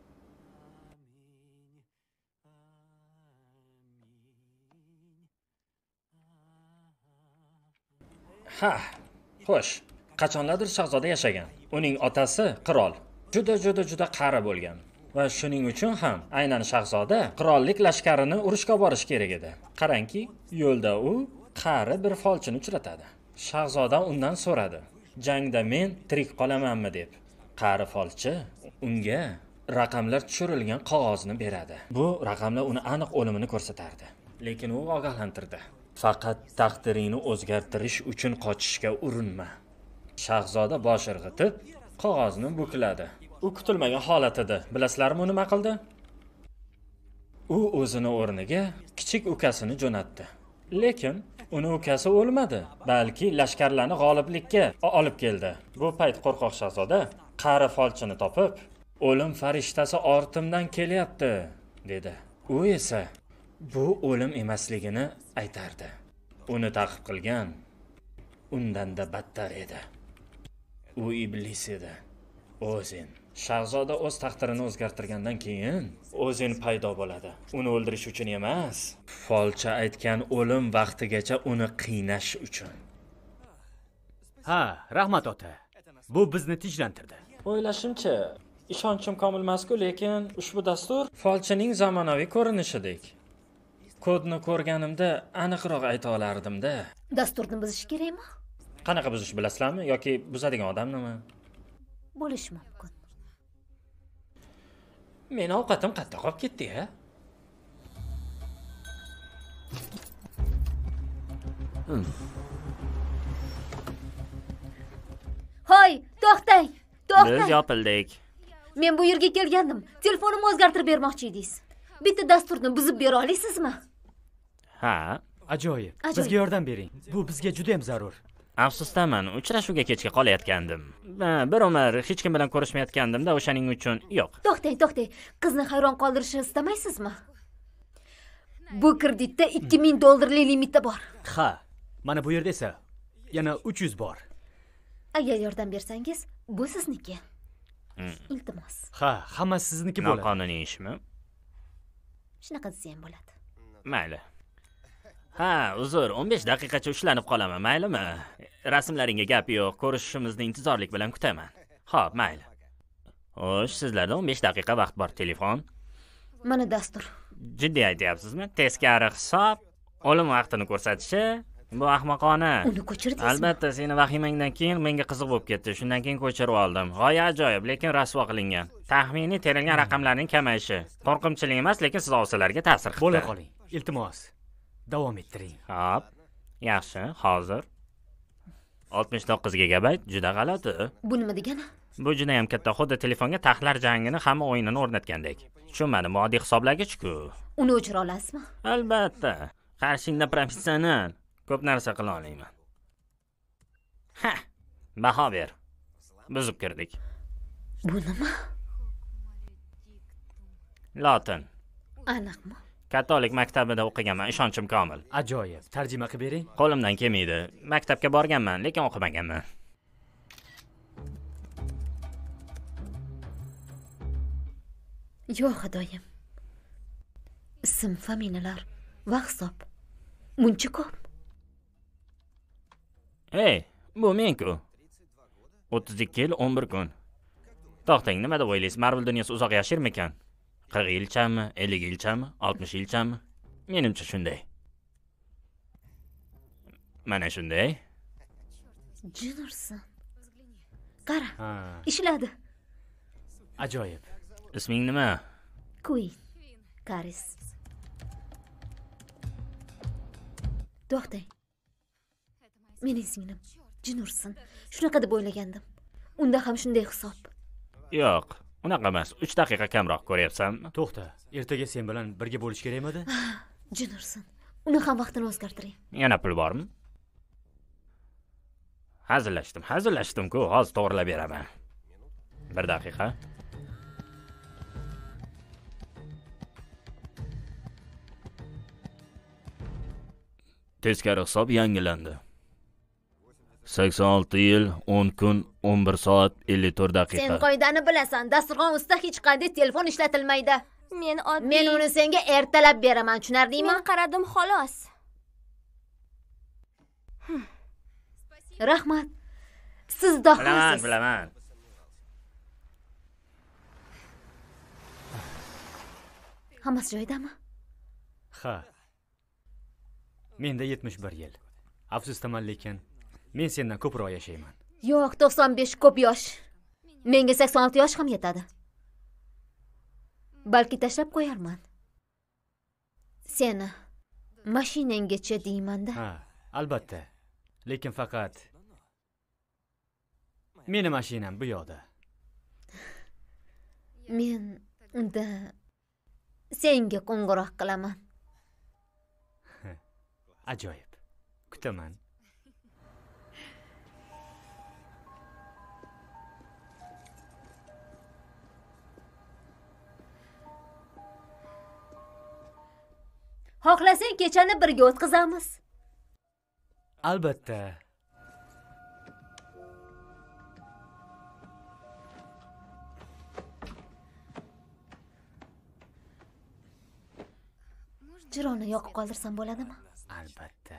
Ha, xo'sh. Qachonlardir shahzoda yashagan. Uning otasi qirol. Juda juda juda qari bo'lgan. Va shuning uchun ham aynan shahzoda qirollik lashkarini urushga borish kerak edi. Qarangki, yo'lda u qari bir folchini uchratadi. Shahzoda undan so'radi: "Jangda men tirik qolamanmi?" deb. Qari folchi unga raqamlar tushirilgan qog'ozni beradi. Bu raqamlar uni aniq o'limini ko'rsatardi. Lekin u ogohlantirdi: "Faqat taqdiringni o'zgartirish uchun qochishga urinma." Shahzoda bosh irg'itib, qog'ozni bukladi. U kutilmagan holat edi. Bilasizlarmi u nima qildi? U o'zini o'rniga kichik ukasini jo'natdi. Lekin uni ukasi o'lmadi, balki lashkarlarni g'oliblikka olib keldi. Bu payt qo'rqoq shahzoda qari folchini topib, "O'lim farishtasi ortimdan kelyapti" dedi. U esa bu o'lim emasligini aytardi. Uni ta'qib qilgan undan-da battar edi. U iblis edi. O'zin. Shahzoda o'z taqdirini o'zgartirgandan keyin O'zin paydo bo'ladi. Uni o'ldirish uchun emas, folcha aytgan o'lim vaqtigacha uni qiynash uchun. Ha, rahmat ota. Bu bizni tinchlantirdi. O'ylashimcha, ishonchim komil emas-ku, lekin ushbu dastur folchining zamonaviy ko'rinishidek. Kodni ko'rganimda aniqroq ayta olardim-da. Dasturni buzish kerakmi? Qanaqa buzish bilasizlarmi yoki buzadigan odamnimi? Bo'lishi mumkin. Meni ovqatim qattiq qolib ketdi-ya. Hoy, to'xtang. Biz yopildik. Men bu yerga kelgandim. Telefonimni o'zgartirib bermoqchi edingiz. Bitta dasturni buzib bera olasizmi? Ha, Ajoyib. Ajoyib. Bizga yordam bering. Bu bizga juda ham zarur. afsusdaman, uchrashuvga kechga qolayotgandim. Ha, bir umr hech kim bilan ko'rishmayotgandim-da, o'shaning uchun yo'q. To'xtang, to'xtang. Qizni hayron qoldirishni istamaysizmi? Bu kreditda ikki ming dollarlik limiti bor. Ha, mana bu yerda esa yana uch yuz bor. Agar yordam bersangiz, bu sizniki. Iltimos. Ha, hammasi sizniki bo'ladi. Noqonuniy ishmi? Shunaqa desa ham bo'ladi. Mayli. Ha, uzr, o'n besh daqiqacha ushlanib qolaman, maylimi? Rasmlaringga gap yo'q, ko'rishishimizni intizorlik bilan kutaman. Xo'p, mayli. Xo'sh, sizlarda o'n besh daqiqa vaqt bor. Telefon. Mana dastur. Jiddiy aytyapsizmi? Teskari hisob, o'lim vaqtini ko'rsatishi, bu ahmoqona. Uni ko'chirdingizmi? Albatta, seni vahimangdan keyin menga qiziq bo'lib ketdi. Shundan keyin ko'chirib oldim. G'oya ajoyib, lekin rasvo qilingan. Taxminiy terilgan raqamlarning kamayishi. Qo'rqimchilik emas, lekin sizovsilarga ta'sir qildi. Bo'la qoling. Iltimos. Davom ettiring. Hop. Yaxshi, hozir oltmish to'qqiz gigabayt juda g'alati. Bu nima degani? Bu juda ham katta, xuddi telefonga taxtlar jangini hamma o'yinini o'rnatgandek. Tushunmadim, oddiy hisoblagichku. Uni o'chira olasizmi? Albatta. Qarshingda professional. Ko'p narsa qila olaman. Ha, baho ber. Buzib kirdik. Bu nima? Lotin. Aniqmi? Katolik maktabida o'qiganman, ishonchim komil. Ajoyib. Tarjima qilib bering. Qo'limdan kelmaydi. Maktabga borganman, lekin o'qimaganman. Yo'q, xudoyim. Ism, familiyalar va hisob. Muncha ko'p. Ey, bu men-ku. o'ttiz ikki yil o'n bir kun. To'xtang, nima deb o'ylaysiz? Marvel dunyosi uzoq yashirmikan? qirq yilchami, ellik yilchami, oltmish yilchami? Menimcha shunday. Mana shunday. Jin ursin. Qara, Ha, ishladi. ajoyib. Isming nima? Queen. Karis. To'xtang. Mening singlim. Jin ursin. Shunaqa deb o'ylagandim. Unda ham shunday hisob. Yo'q, unaqa emas. uch daqiqa kamroq ko'ryapsanmi? To'xta. Ertaga sen bilan birga bo'lish kerakmidi? Jin ursin. Uni ham vaqtini o'zgartiring. Yana pul bormi? Hazillashdim, hazillashdim-ku, hozir to'g'rilab beraman. Bir daqiqa. Teskari hisob yangilandi. sakson olti yil, o'n kun, o'n bir soat, ellik to'rt daqiqa. Sen qoidani bilasan. Dasturxon ustida hech qanday telefon ishlatilmaydi. Men oddiy Men uni senga ertalab beraman, tushunardingmi? Men qaradim xolos. Rahmat. Siz Bilaman, dohosiz. bilaman. Hammasi joyidami? Ha. Menda yetmish bir yil. Afsusdaman, lekin men sendan ko'proq yashayman. Yo'q, to'qson besh ko'p yosh. Menga sakson olti yosh ham yetadi. Balki tashlab qo'yarman. Seni mashinanggacha deyman-da. Ha, albatta. Lekin faqat meni mashinam bu yoqda. Men unda senga qo'ng'iroq qilaman. Ajoyib. Kutaman. Xohlasang kechani birga o'tkazamiz. Albatta. Jironi yoqib qoldirsam bo'ladimi? Albatta.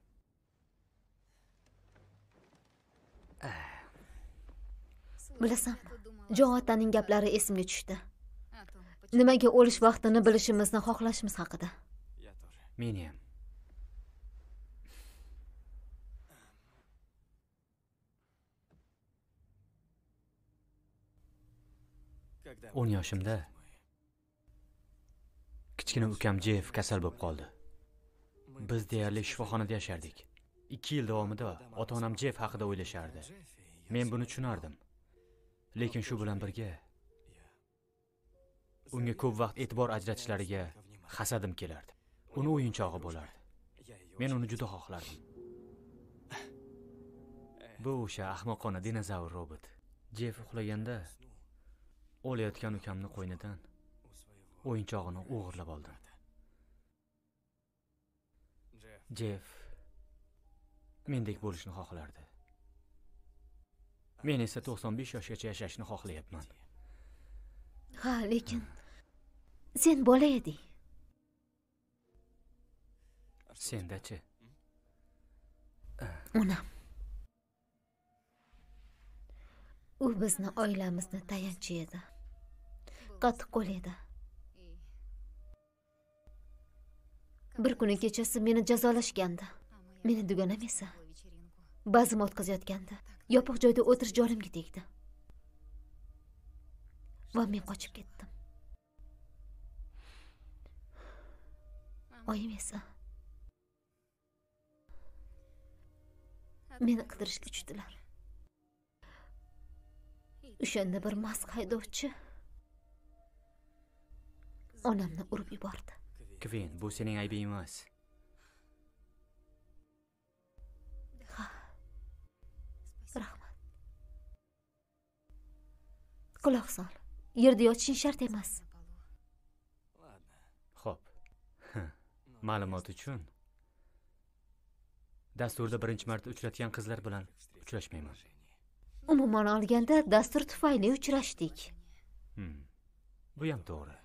Bilasanmi? Jo'otaning gaplari esimga tushdi. Nimaga o'lish vaqtini bilishimizni xohlashimiz haqida. Men ham. o'n yoshimda kichkina ukam Jeff kasal bo'lib qoldi. Biz deyarli shifoxonada yashardik. ikki yil davomida ota-onam Jeff haqida o'ylashardi. Men buni tushunardim. Lekin shu bilan birga unga ko'p vaqt e'tibor ajratishlariga hasadim kelardi. Uni o'yinchog'i bo'lardi. Men uni juda xohlardim. Bu o'sha ahmoqona dinozavr robot. Jeff uxlaganda o'layotgan ukamni qo'ynidan o'yinchog'ini o'g'irlab oldim. Jeff mendek bo'lishni xohlardi. Men esa to'qson besh yoshgacha yashashni xohlayapman. Ha, lekin sen bola eding. Sendachi? Onam. U bizni oilamizni tayanchi edi. Qattiq qo'l edi. Bir kuni kechasi meni jazolashgandi. Meni dugonam esa bazm o'tkazayotgandi. Yopiq joyda o'tirish joyimga tegdi. Va men qochib ketdim. Oyim esa meni qidirishga tushdilar. O'shanda bir mast haydovchi onamni urib yubordi. Kvin, bu sening aybing emas. Ha. Rahmat. Quloq sol. Yerda yotishing shart emas. Xo'p. Ma'lumot uchun dasturda birinchi marta uchratgan qizlar bilan uchrashmayman. Umuman olganda dastur tufayli uchrashdik. Hmm. Bu ham to'g'ri.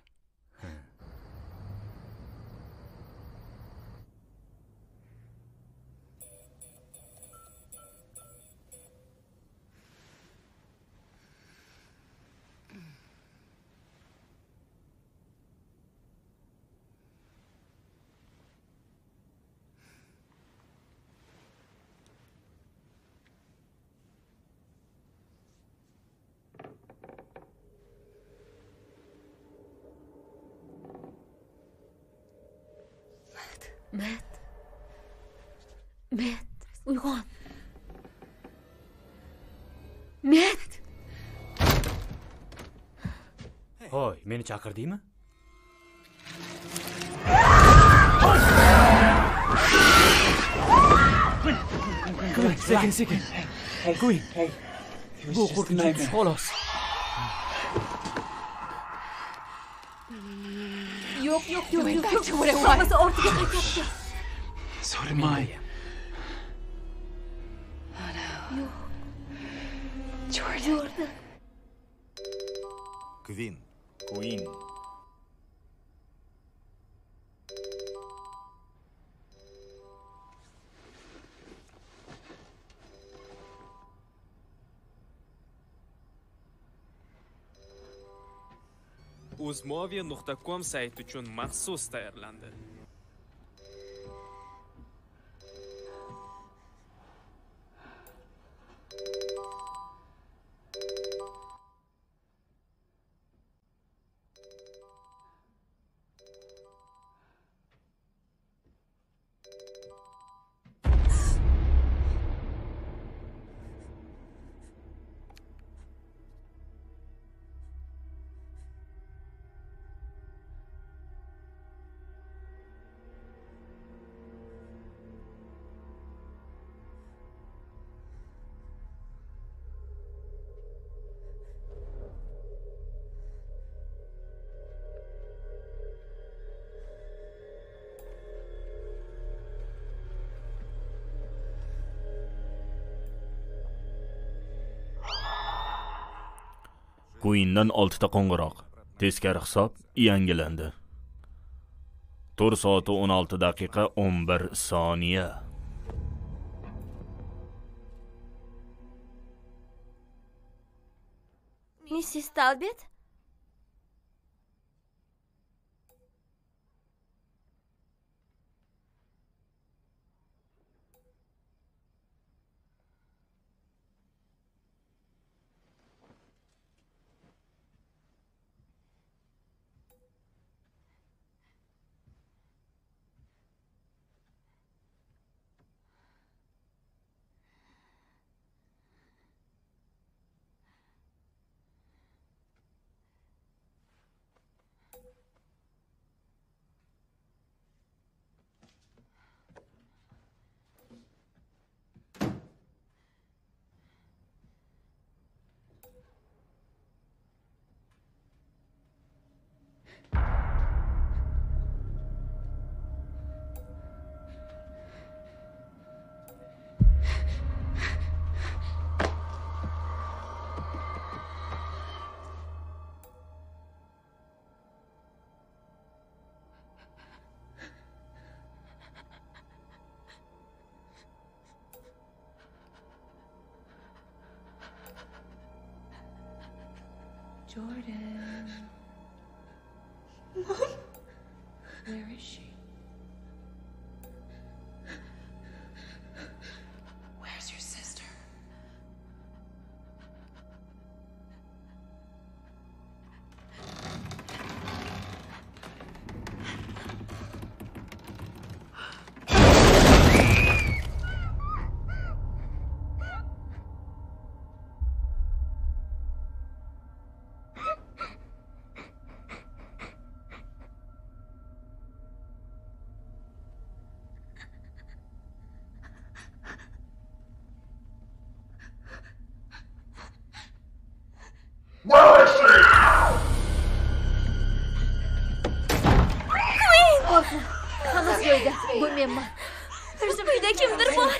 Matt. Matt, uyg'on. Matt. Hoy, meni chaqirdingmi? Queen, sekin, sekin. Queen. Bu qo'rqinchli xolos. Yo'q, yo'q, yo'q, yo'q. Hammasi ortiga qaytyapti. So did Maya. Yo'q. Jordan. Kvin. Queen. uzmovia nuqta com sayti uchun maxsus tayyorlandi. Queen'dan oltita qo'ng'iroq. Teskari hisob yangilandi. to'rt soat o'n olti daqiqa o'n bir soniya. Missis Talbot? Jordan. Mom. Where is she? Where's your sister? Hammasi joyida. Bu menman. O'sha uyda kimdir bor?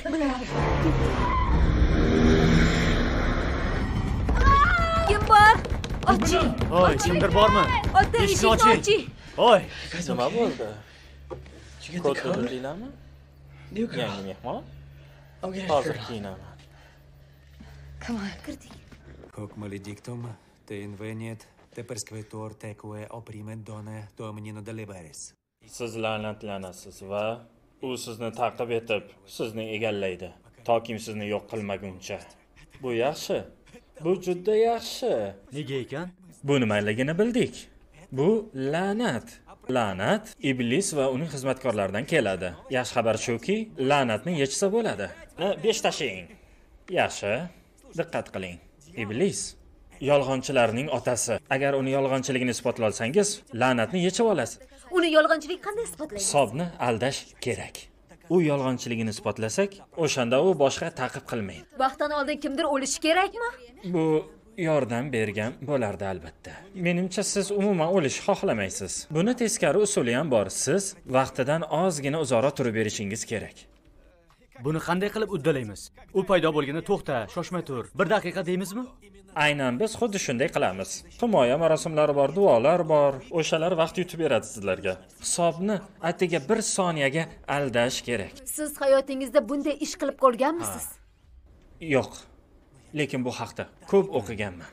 Kim bor? Oching. Oy, kimdir bormi? Ota, eshikni oching. Oy, nima bo'ldi? Kodni bildinglarmi? Yangi mehmon? Hozir kiyinaman. Come on. Kirdik. Kokmali dictum, te invenit, te persecutor teque oprimet done dominino deliberis. Siz la'natlanasiz va u sizni ta'qib etib, sizni egallaydi, toki sizni yo'q qilmaguncha. Bu yaxshi. Bu juda yaxshi. Nega ekan? Bu nimaligini bildik. Bu la'nat. La'nat iblis va uning xizmatkorlaridan keladi. Yaxshi xabar shuki, la'natni yechsa bo'ladi. besh tashing. Yaxshi. Diqqat qiling. Iblis yolg'onchilarning otasi. Agar uni yolg'onchiligini isbotlay olsangiz, la'natni yechib olasiz. Uni yolg'onchilik qanday isbotlaymiz? Hisobni aldash kerak. U yolg'onchiligini isbotlasak, o'shanda u boshqa ta'qib qilmaydi. Vaqtdan oldin kimdir o'lishi kerakmi? Bu yordam bergan bo'lardi albatta. Menimcha siz umuman o'lish xohlamaysiz. Buni teskari usuli ham bor. Siz vaqtidan ozgina uzoqroq turib berishingiz kerak. Buni qanday qilib uddalaymiz? U paydo bo'lganda to'xta, shoshmay tur. Bir daqiqa deymizmi? Aynan biz xuddi shunday qilamiz. Himoya marosimlari bor, duolar bor. O'shalar vaqt yutib beradi sizlarga. Hisobni attiga bir soniyaga aldash kerak. Siz hayotingizda bunday ish qilib ko'rganmisiz? Yo'q. Lekin bu haqda ko'p o'qiganman.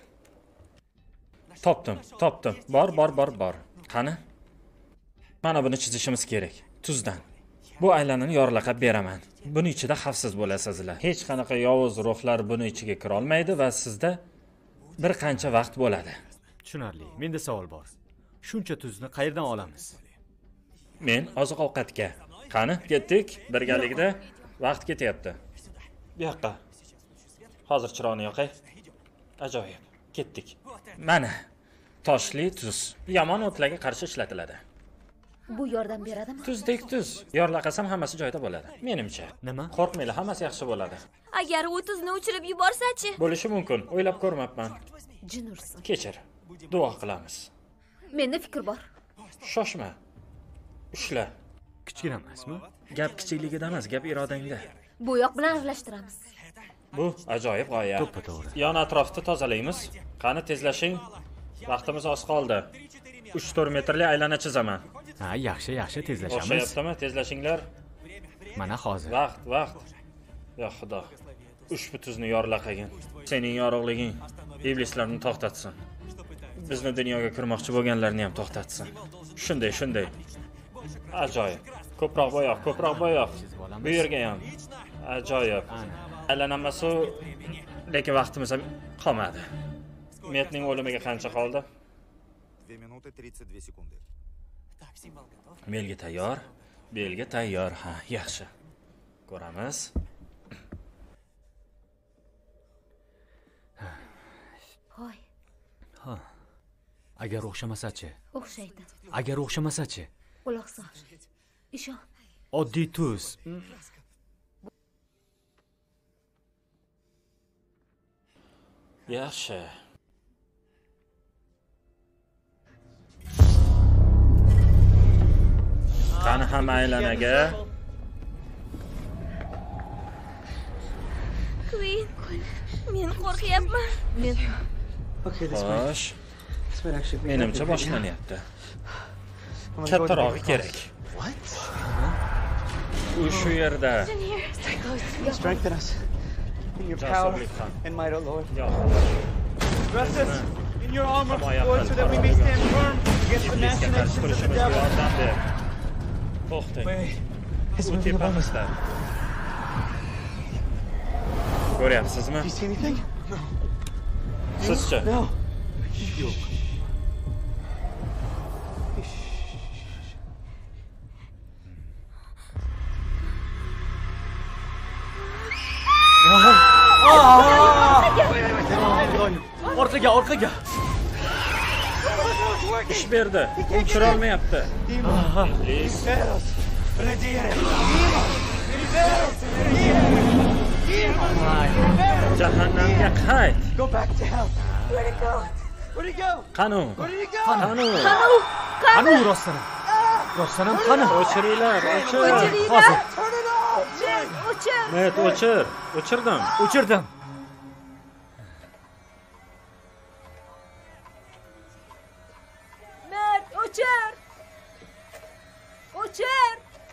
Topdim, topdim. Bor, bor, bor, bor. Qani? Mana buni chizishimiz kerak. Tuzdan. Bu aylanani yorlaqab beraman. Buni ichida xavfsiz bo'lasizlar. Hech qanaqa yovuz ruhlar buni ichiga kira olmaydi va sizda bir qancha vaqt bo'ladi. Tushunarli. Menda savol bor. Shuncha tuzni qayerdan olamiz? Men oziq-ovqatga. Qani, ketdik. Birgalikda vaqt ketyapti. Bu yoqqa. Hozir chiroqni yoqay. Ajoyib. Ketdik. Mana toshli tuz. Yomon o'tlarga qarshi ishlatiladi. Bu yordam beradimi? Tuzdek tuz. Yorlaqasam hammasi joyida bo'ladi. Menimcha. Nima? Qo'rqmanglar, hammasi yaxshi bo'ladi. Agar u tuzni o'chirib yuborsa-chi? Bo'lishi mumkin. O'ylab ko'rmabman. Jin ursin. Kechir. Duo qilamiz. Menda fikr bor. Shoshma. Ushla. Kichkina emasmi? Gap kichikligida emas, gap irodangda. Bu yoq bilan aralashtiramiz. Bu ajoyib g'oya. To'ppa-to'g'ri. Yon atrofni tozalaymiz. Qani tezlashing. Vaqtimiz oz qoldi. uch to'rt metrli aylana chizaman. Ha, yaxshi, yaxshi tezlashamiz. O'xshayaptimi? Tezlashinglar. Mana hozir. Vaqt, vaqt. Ya xudo. Ushbu tuzni yorlaqagin. Sening yorug'liging iblislarni to'xtatsin. Bizni dunyoga kirmoqchi bo'lganlarni ham to'xtatsin. Shunday, shunday. Ajoyib. Ko'proq bo'yoq, ko'proq bo'yoq. Bu yerga ham. Ajoyib. Aylanamasi, lekin vaqtimiz ham qolmadi. Metning o'limiga qancha qoldi? две минуты тридцать две секунды. Belgi tayyor. Belgi tayyor. Ha, yaxshi. Ko'ramiz. Hoy. Ha. Agar o'xshamasa-chi? O'xshaydi. Agar o'xshamasa-chi? Quloq sol. Ishon. Oddiy tuz. Yaxshi. Qani hamma aylanaga. Queen, men qo'rqyapman. Men Xo'sh. Menimcha boshlanyapti. Kattarog'i kerak. U shu yerda. Strengthen us in your power and might, O Lord. Bless us in in your armor Himoya forward so qil, that we may stand firm against the Iblisga qarshi machinations of the turishimizga devil. yordam ber. To'xtang. It's U moving above us. tepamizda. Ko'ryapsizmi? Do you see anything? Sizcha? No. Yo'q. Orqaga, orqaga. Ish berdi. Tushira olmayapti. Iblis. Jahannamga qayt. Go back to hell. Where'd it go? Where'd it go? Qanu. Where did it go? Qanu. Qanu. Qanu rostdan. Rostdan ham qani? O'chiringlar, o'chir. Hozir. O'chir. Met, o'chir. O'chirdim. O'chirdim. Mert, o'chir. O'chir.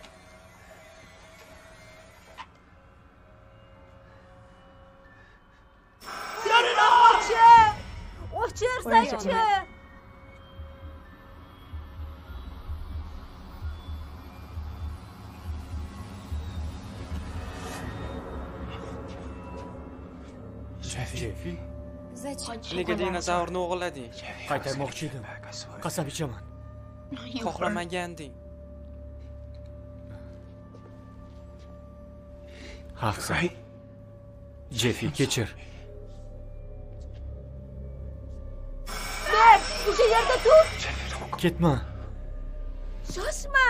O'chir. O'chirsa-chi. Jeffi. Nega dinozavrni o'g'irlading? Qaytarmoqchi edim. Qasam ichaman. Xohlamaganding. Haqsan. Jeffi, kechir. Mert, o'sha yerda tur. Ketma. Shoshma.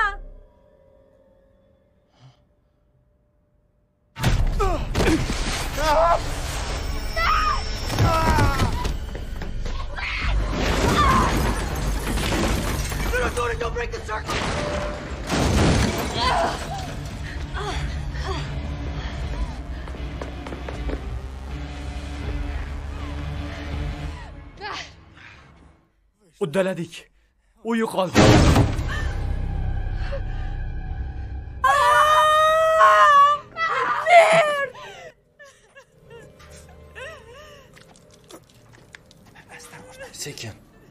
Don't break the circle! Uddaladik. U yo'qoldi. Sekin.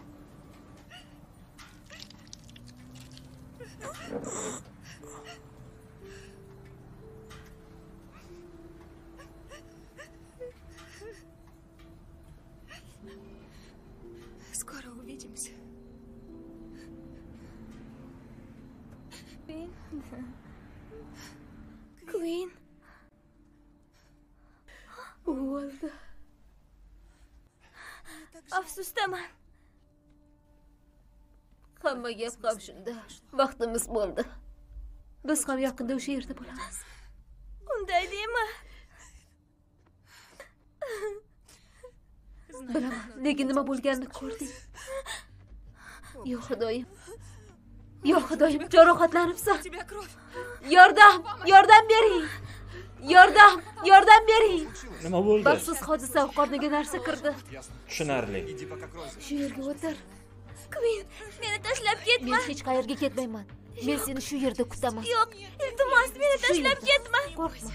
Скоро увидимся. Queen. Queen. Bo'ldi. Afsusdaman. Hamma gap ham shunda. Vaqtimiz bo'ldi. Biz ham yaqinda o'sha yerda bo'lamiz. Unday dema. Bilaman, lekin nima bo'lganini ko'rding. Yo xudoyim. Yo xudoyim, jarohatlanibsan. Yordam, yordam bering. Yordam, yordam bering. Nima bo'ldi? Baxtsiz hodisa qorniga narsa kirdi. Tushunarli. Shu yerga o'tir. Queen, meni tashlab ketma. Men hech qayerga ketmayman. Men seni shu yerda kutaman. Yo'q, iltimos, meni tashlab ketma. Qo'rqma.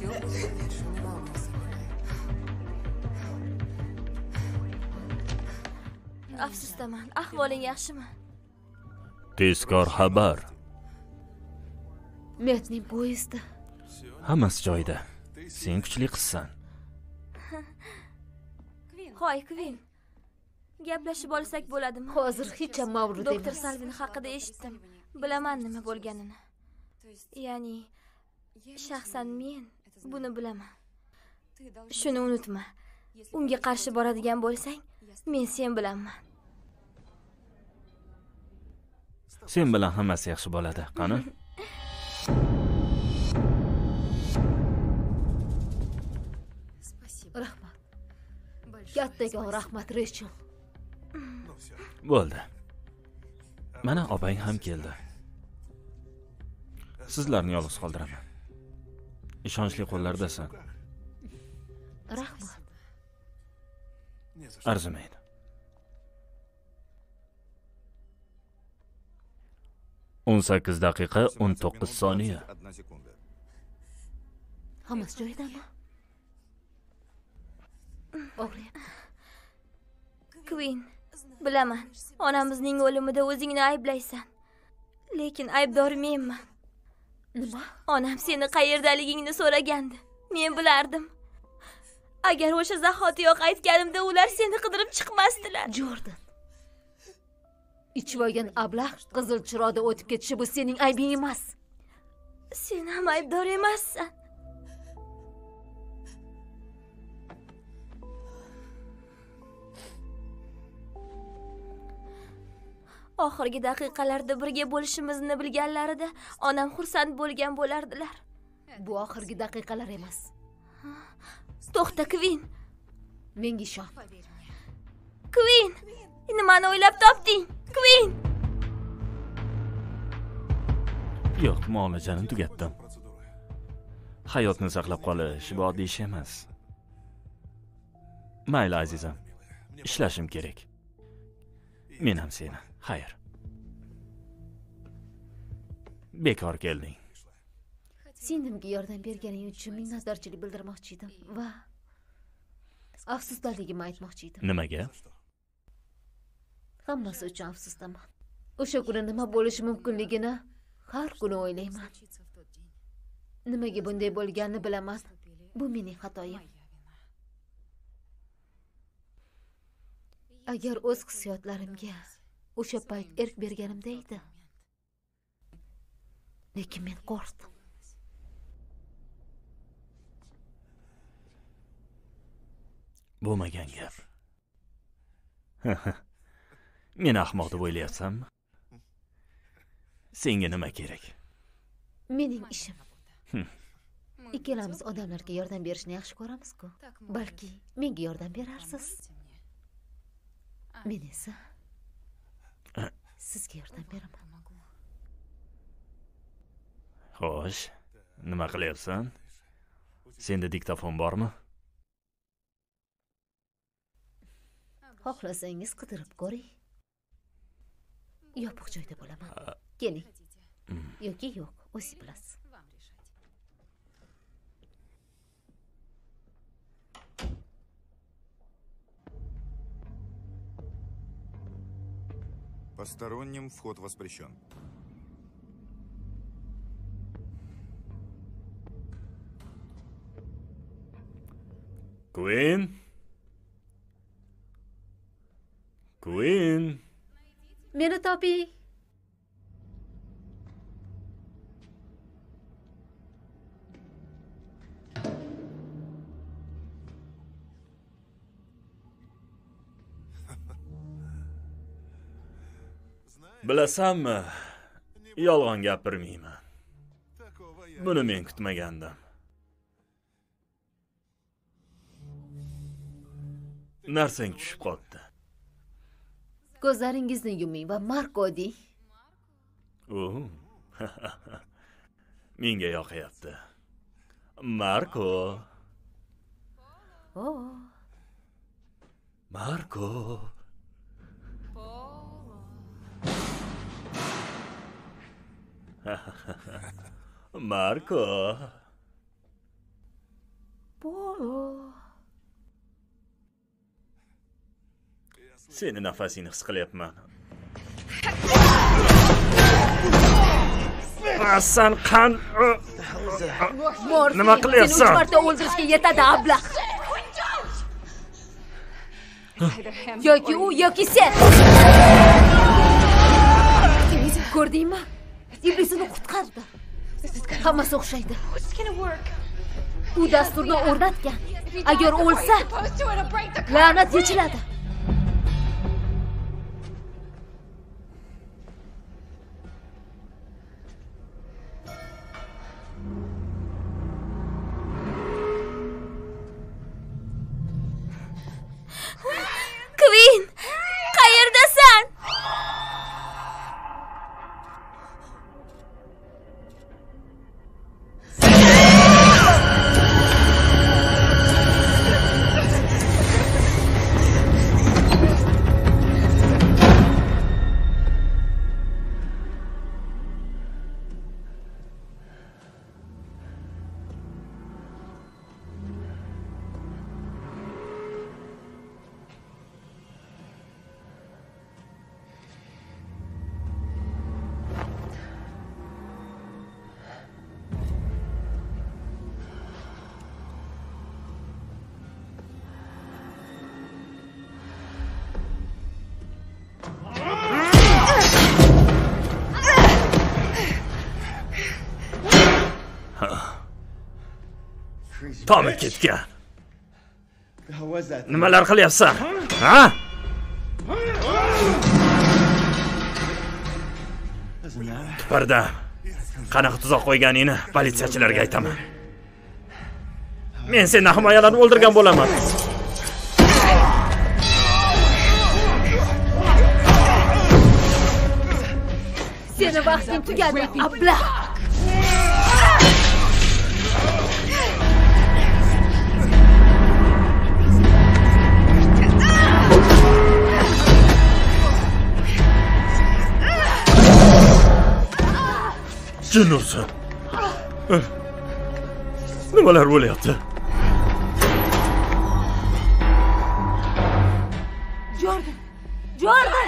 Afsusdaman. Ahvoling yaxshimi? Tezkor xabar. Metning poyezdi. Hammasi joyida. Sen kuchli qizsan. Hoy, Queen. Gaplashib olsak bo'ladimi? Hozir hech ham mavjud emas. Doktor Salvin haqida eshitdim. Bilaman nima bo'lganini. Ya'ni shaxsan men buni bilaman. Shuni unutma. Unga qarshi boradigan bo'lsang, men sen bilanman. Sen bilan hammasi yaxshi bo'ladi. Qani? Rahmat. Kattaga rahmat, Rachel. Bo'ldi. Mana opang ham keldi. Sizlarni yolg'iz qoldiraman. Ishonchli qo'llardasan. Rahmat. Arzimaydi. o'n sakkiz daqiqa o'n to'qqiz soniya. Hammasi joyidami? O'g'ri. Queen, Bilaman, onamizning o'limida o'zingni ayblaysan. Lekin aybdor menman. Nima? Onam seni qayerdaligingni so'ragandi. Men bilardim. Agar o'sha zahotiyoq aytganimda ular seni qidirib chiqmasdilar. Jordan. Ichib olgan ablah qizil chiroqda o'tib ketishi bu sening aybing emas. Sen ham aybdor emassan. Oxirgi daqiqalarda birga bo'lishimizni bilganlarida onam xursand bo'lgan bo'lardilar. Bu oxirgi daqiqalar emas. To'xta, Kvin. Menga ishon. Kvin, nimani o'ylab topding? Kvin. Yo'q, muolajani tugatdim. Hayotni saqlab qolish bu oddiy ish emas. Mayli azizam, ishlashim kerak. Men ham seni. Xayr. Bekor kelding. Singlimga yordam berganing uchun minnatdorchilik bildirmoqchi edim va afsusdaligimni aytmoqchi edim. Nimaga? Hammasi uchun afsusdaman. O'sha kuni nima bo'lishi mumkinligini har kuni o'ylayman. Nimaga bunday bo'lganini bilaman. Bu mening xatoyim. Agar o'z hissiyotlarimga o'sha payt erk berganimda edi. Lekin men qo'rqdim. Bo'lmagan gap. Men ahmoq deb o'ylayapsanmi? Senga nima kerak? Mening ishim. Ikkalamiz odamlarga yordam berishni yaxshi ko'ramiz-ku. Balki menga yordam berarsiz. Men esa sizga yordam beraman. Xo'sh, nima qilyapsan? Senda diktofon bormi? Xohlasangiz qidirib ko'ring. Yopiq joyda bo'laman. Keling. Yoki yo'q, o'zingiz bilasiz. Посторонним вход воспрещен. Queen? Queen? Meni toping. Bilasanmi? Yolg'on gapirmayman. Buni men kutmagandim. Narsang tushib qoldi. Ko'zlaringizni yuming va Marko deng. Oo. Menga yoqayapti. Marko. Oh. Marko. Marko. Polo. Seni nafasingni his qilyapman. Sen qan nima qilyapsan? Seni uch marta o'ldirishga yetadi, ablah. Yoki u, yoki sen. Ko'rdingmi? Iblisini qutqardi. Hammasi o'xshaydi. U dasturni o'rnatgan. Agar o'lsa, la'nat yechiladi. Kvin, qayerdasan? Tomib ketgan. Nimalar qilyapsan? Ha? Barda. Qanaqa tuzoq qo'yganingni politsiyachilarga aytaman. Men seni himoyalarni o'ldirgan bo'laman. Seni vaqting tugadi, ablah. Jinursa. Nimalar bo'lyapti? Jordan. Jordan.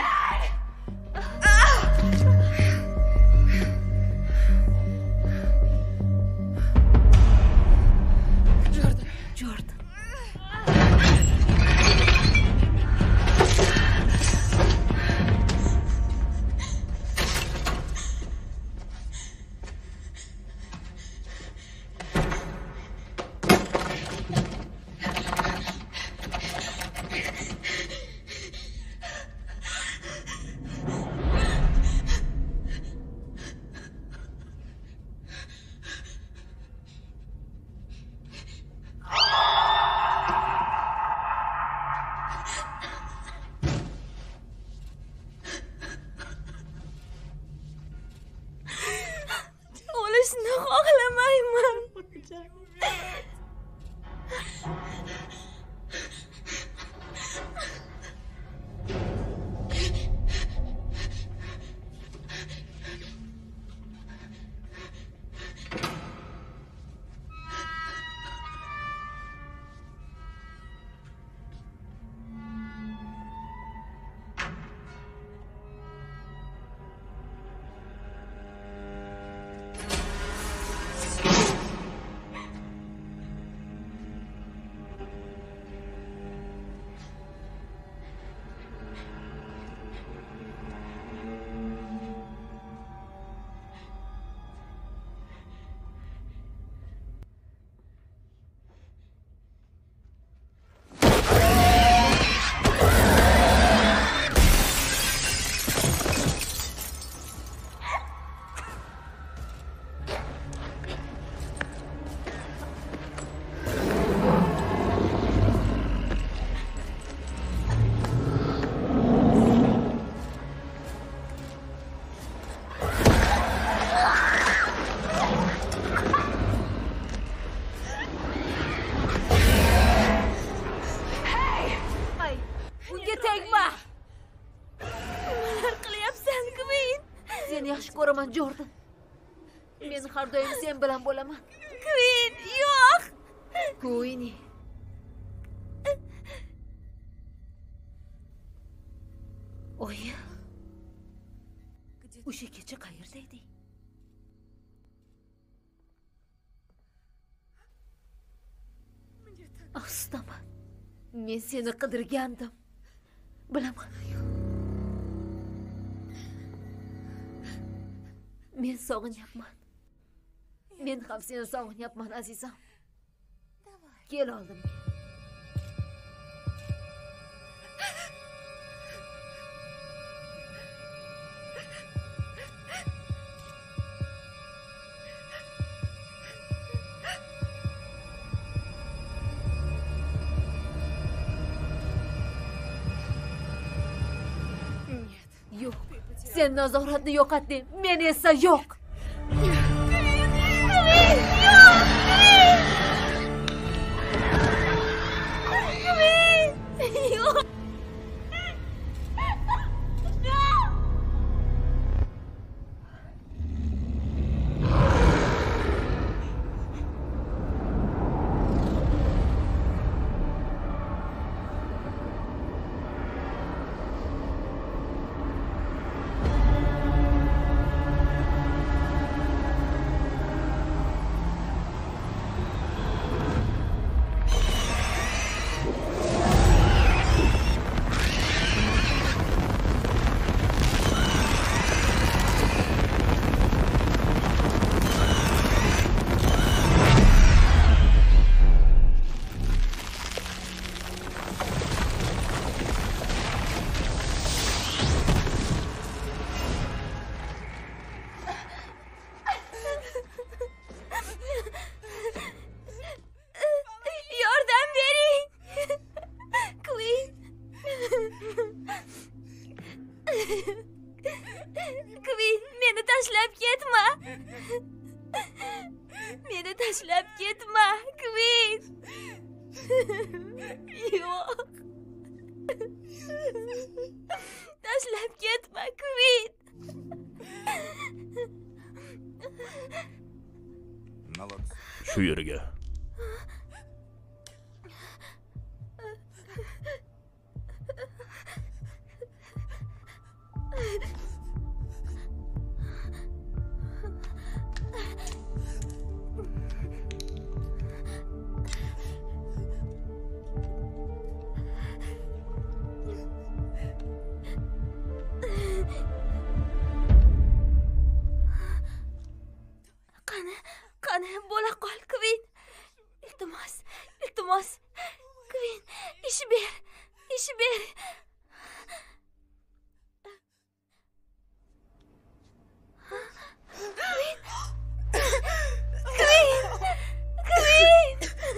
Jordan. Jordan. O'lishni xohlamayman. Yaxshi ko'raman, Jordan. Men har doim sen bilan bo'laman. Queen, yo'q. Queen. Oy. O'sha kecha qayerda eding? Afsusaman. Men seni qidirgandim. Bilaman. Men sog'inyapman. Men ham seni sog'inyapman, azizam. Kel oldimga. Yo'q. Sen nazoratni yo'qotding. Men esa yo'q. Tashlab ketma, Kvin. Yo'q. Tashlab ketma, Kvin. Shu yerga. Qani, qani, bo'la qol, Kvin. Iltimos, iltimos. Kvin, ish ber, ish ber. Kvin. Kvin. Kvin.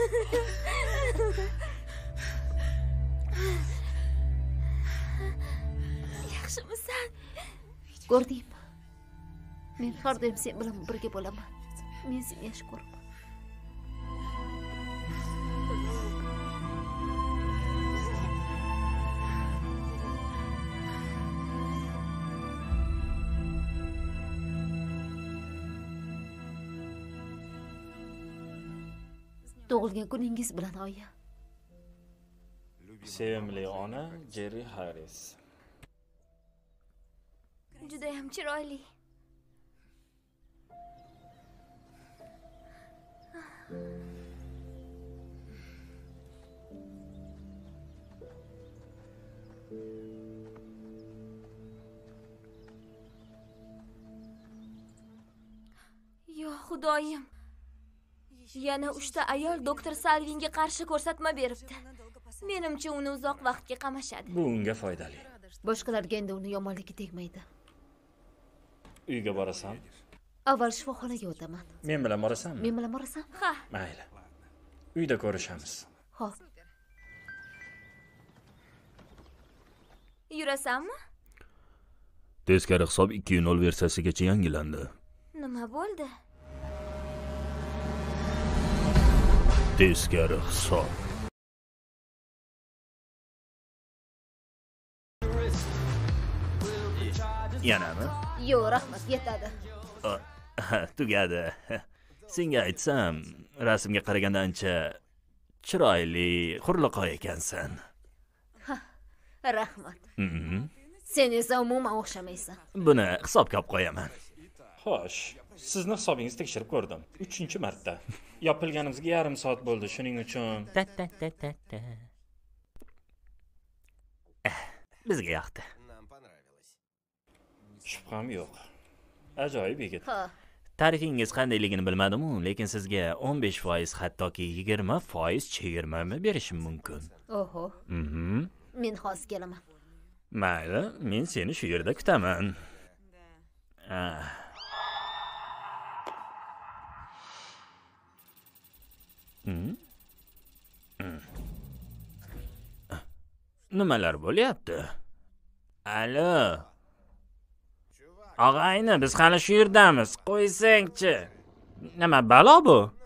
Yaxshimisan? Ko'rdingmi? Men har doim sen bilan birga bo'laman. Men seni yaxshi ko'raman. Tug'ilgan kuningiz bilan oyi. Sevimli ona Jerry Harris. Juda ham chiroyli. Yo, xudoyim. Yana uchta ayol doktor Salvinga qarshi ko'rsatma beribdi. Menimcha uni uzoq vaqtga qamashadi. Bu unga foydali. Boshqalarga endi uni yomonligi tegmaydi. Uyga borasan? Avval shifoxonaga o'taman. Men bilan borasanmi? Men bilan borasan? Ha. Mayli. Uyda ko'rishamiz. Xo'p. Yurasanmi? Teskari hisob ikki nol versiyasigacha yangilandi. Nima bo'ldi? Teskari hisob. Yanami? Yo'q, rahmat, yetadi. Tugadi. Senga aytsam, rasmga qaraganda ancha chiroyli, hurliqoy ekansan. Ha, rahmat. Mhm. Sen esa umuman o'xshamaysan. Buni hisobga olib qo'yaman. Xo'sh, sizni hisobingizni tekshirib ko'rdim. uchinchi marta. Yopilganimizga yarim soat bo'ldi, shuning uchun. Ta ta ta ta ta. Bizga yoqdi. Shubham yo'q. Ajoyib yigit. Ha. Tarifingiz qandayligini bilmadim-u, lekin sizga o'n besh foiz hattoki yigirma foiz chegirma berishim mumkin. Oho. Mhm. Men hozir kelaman. Mayli, men seni shu yerda kutaman. Ah. Hmm. Hmm. Nimalar bo'lyapti? Alo. Og'ayni, biz hali shu yerdamiz. Qo'ysangchi. Nima balo bu?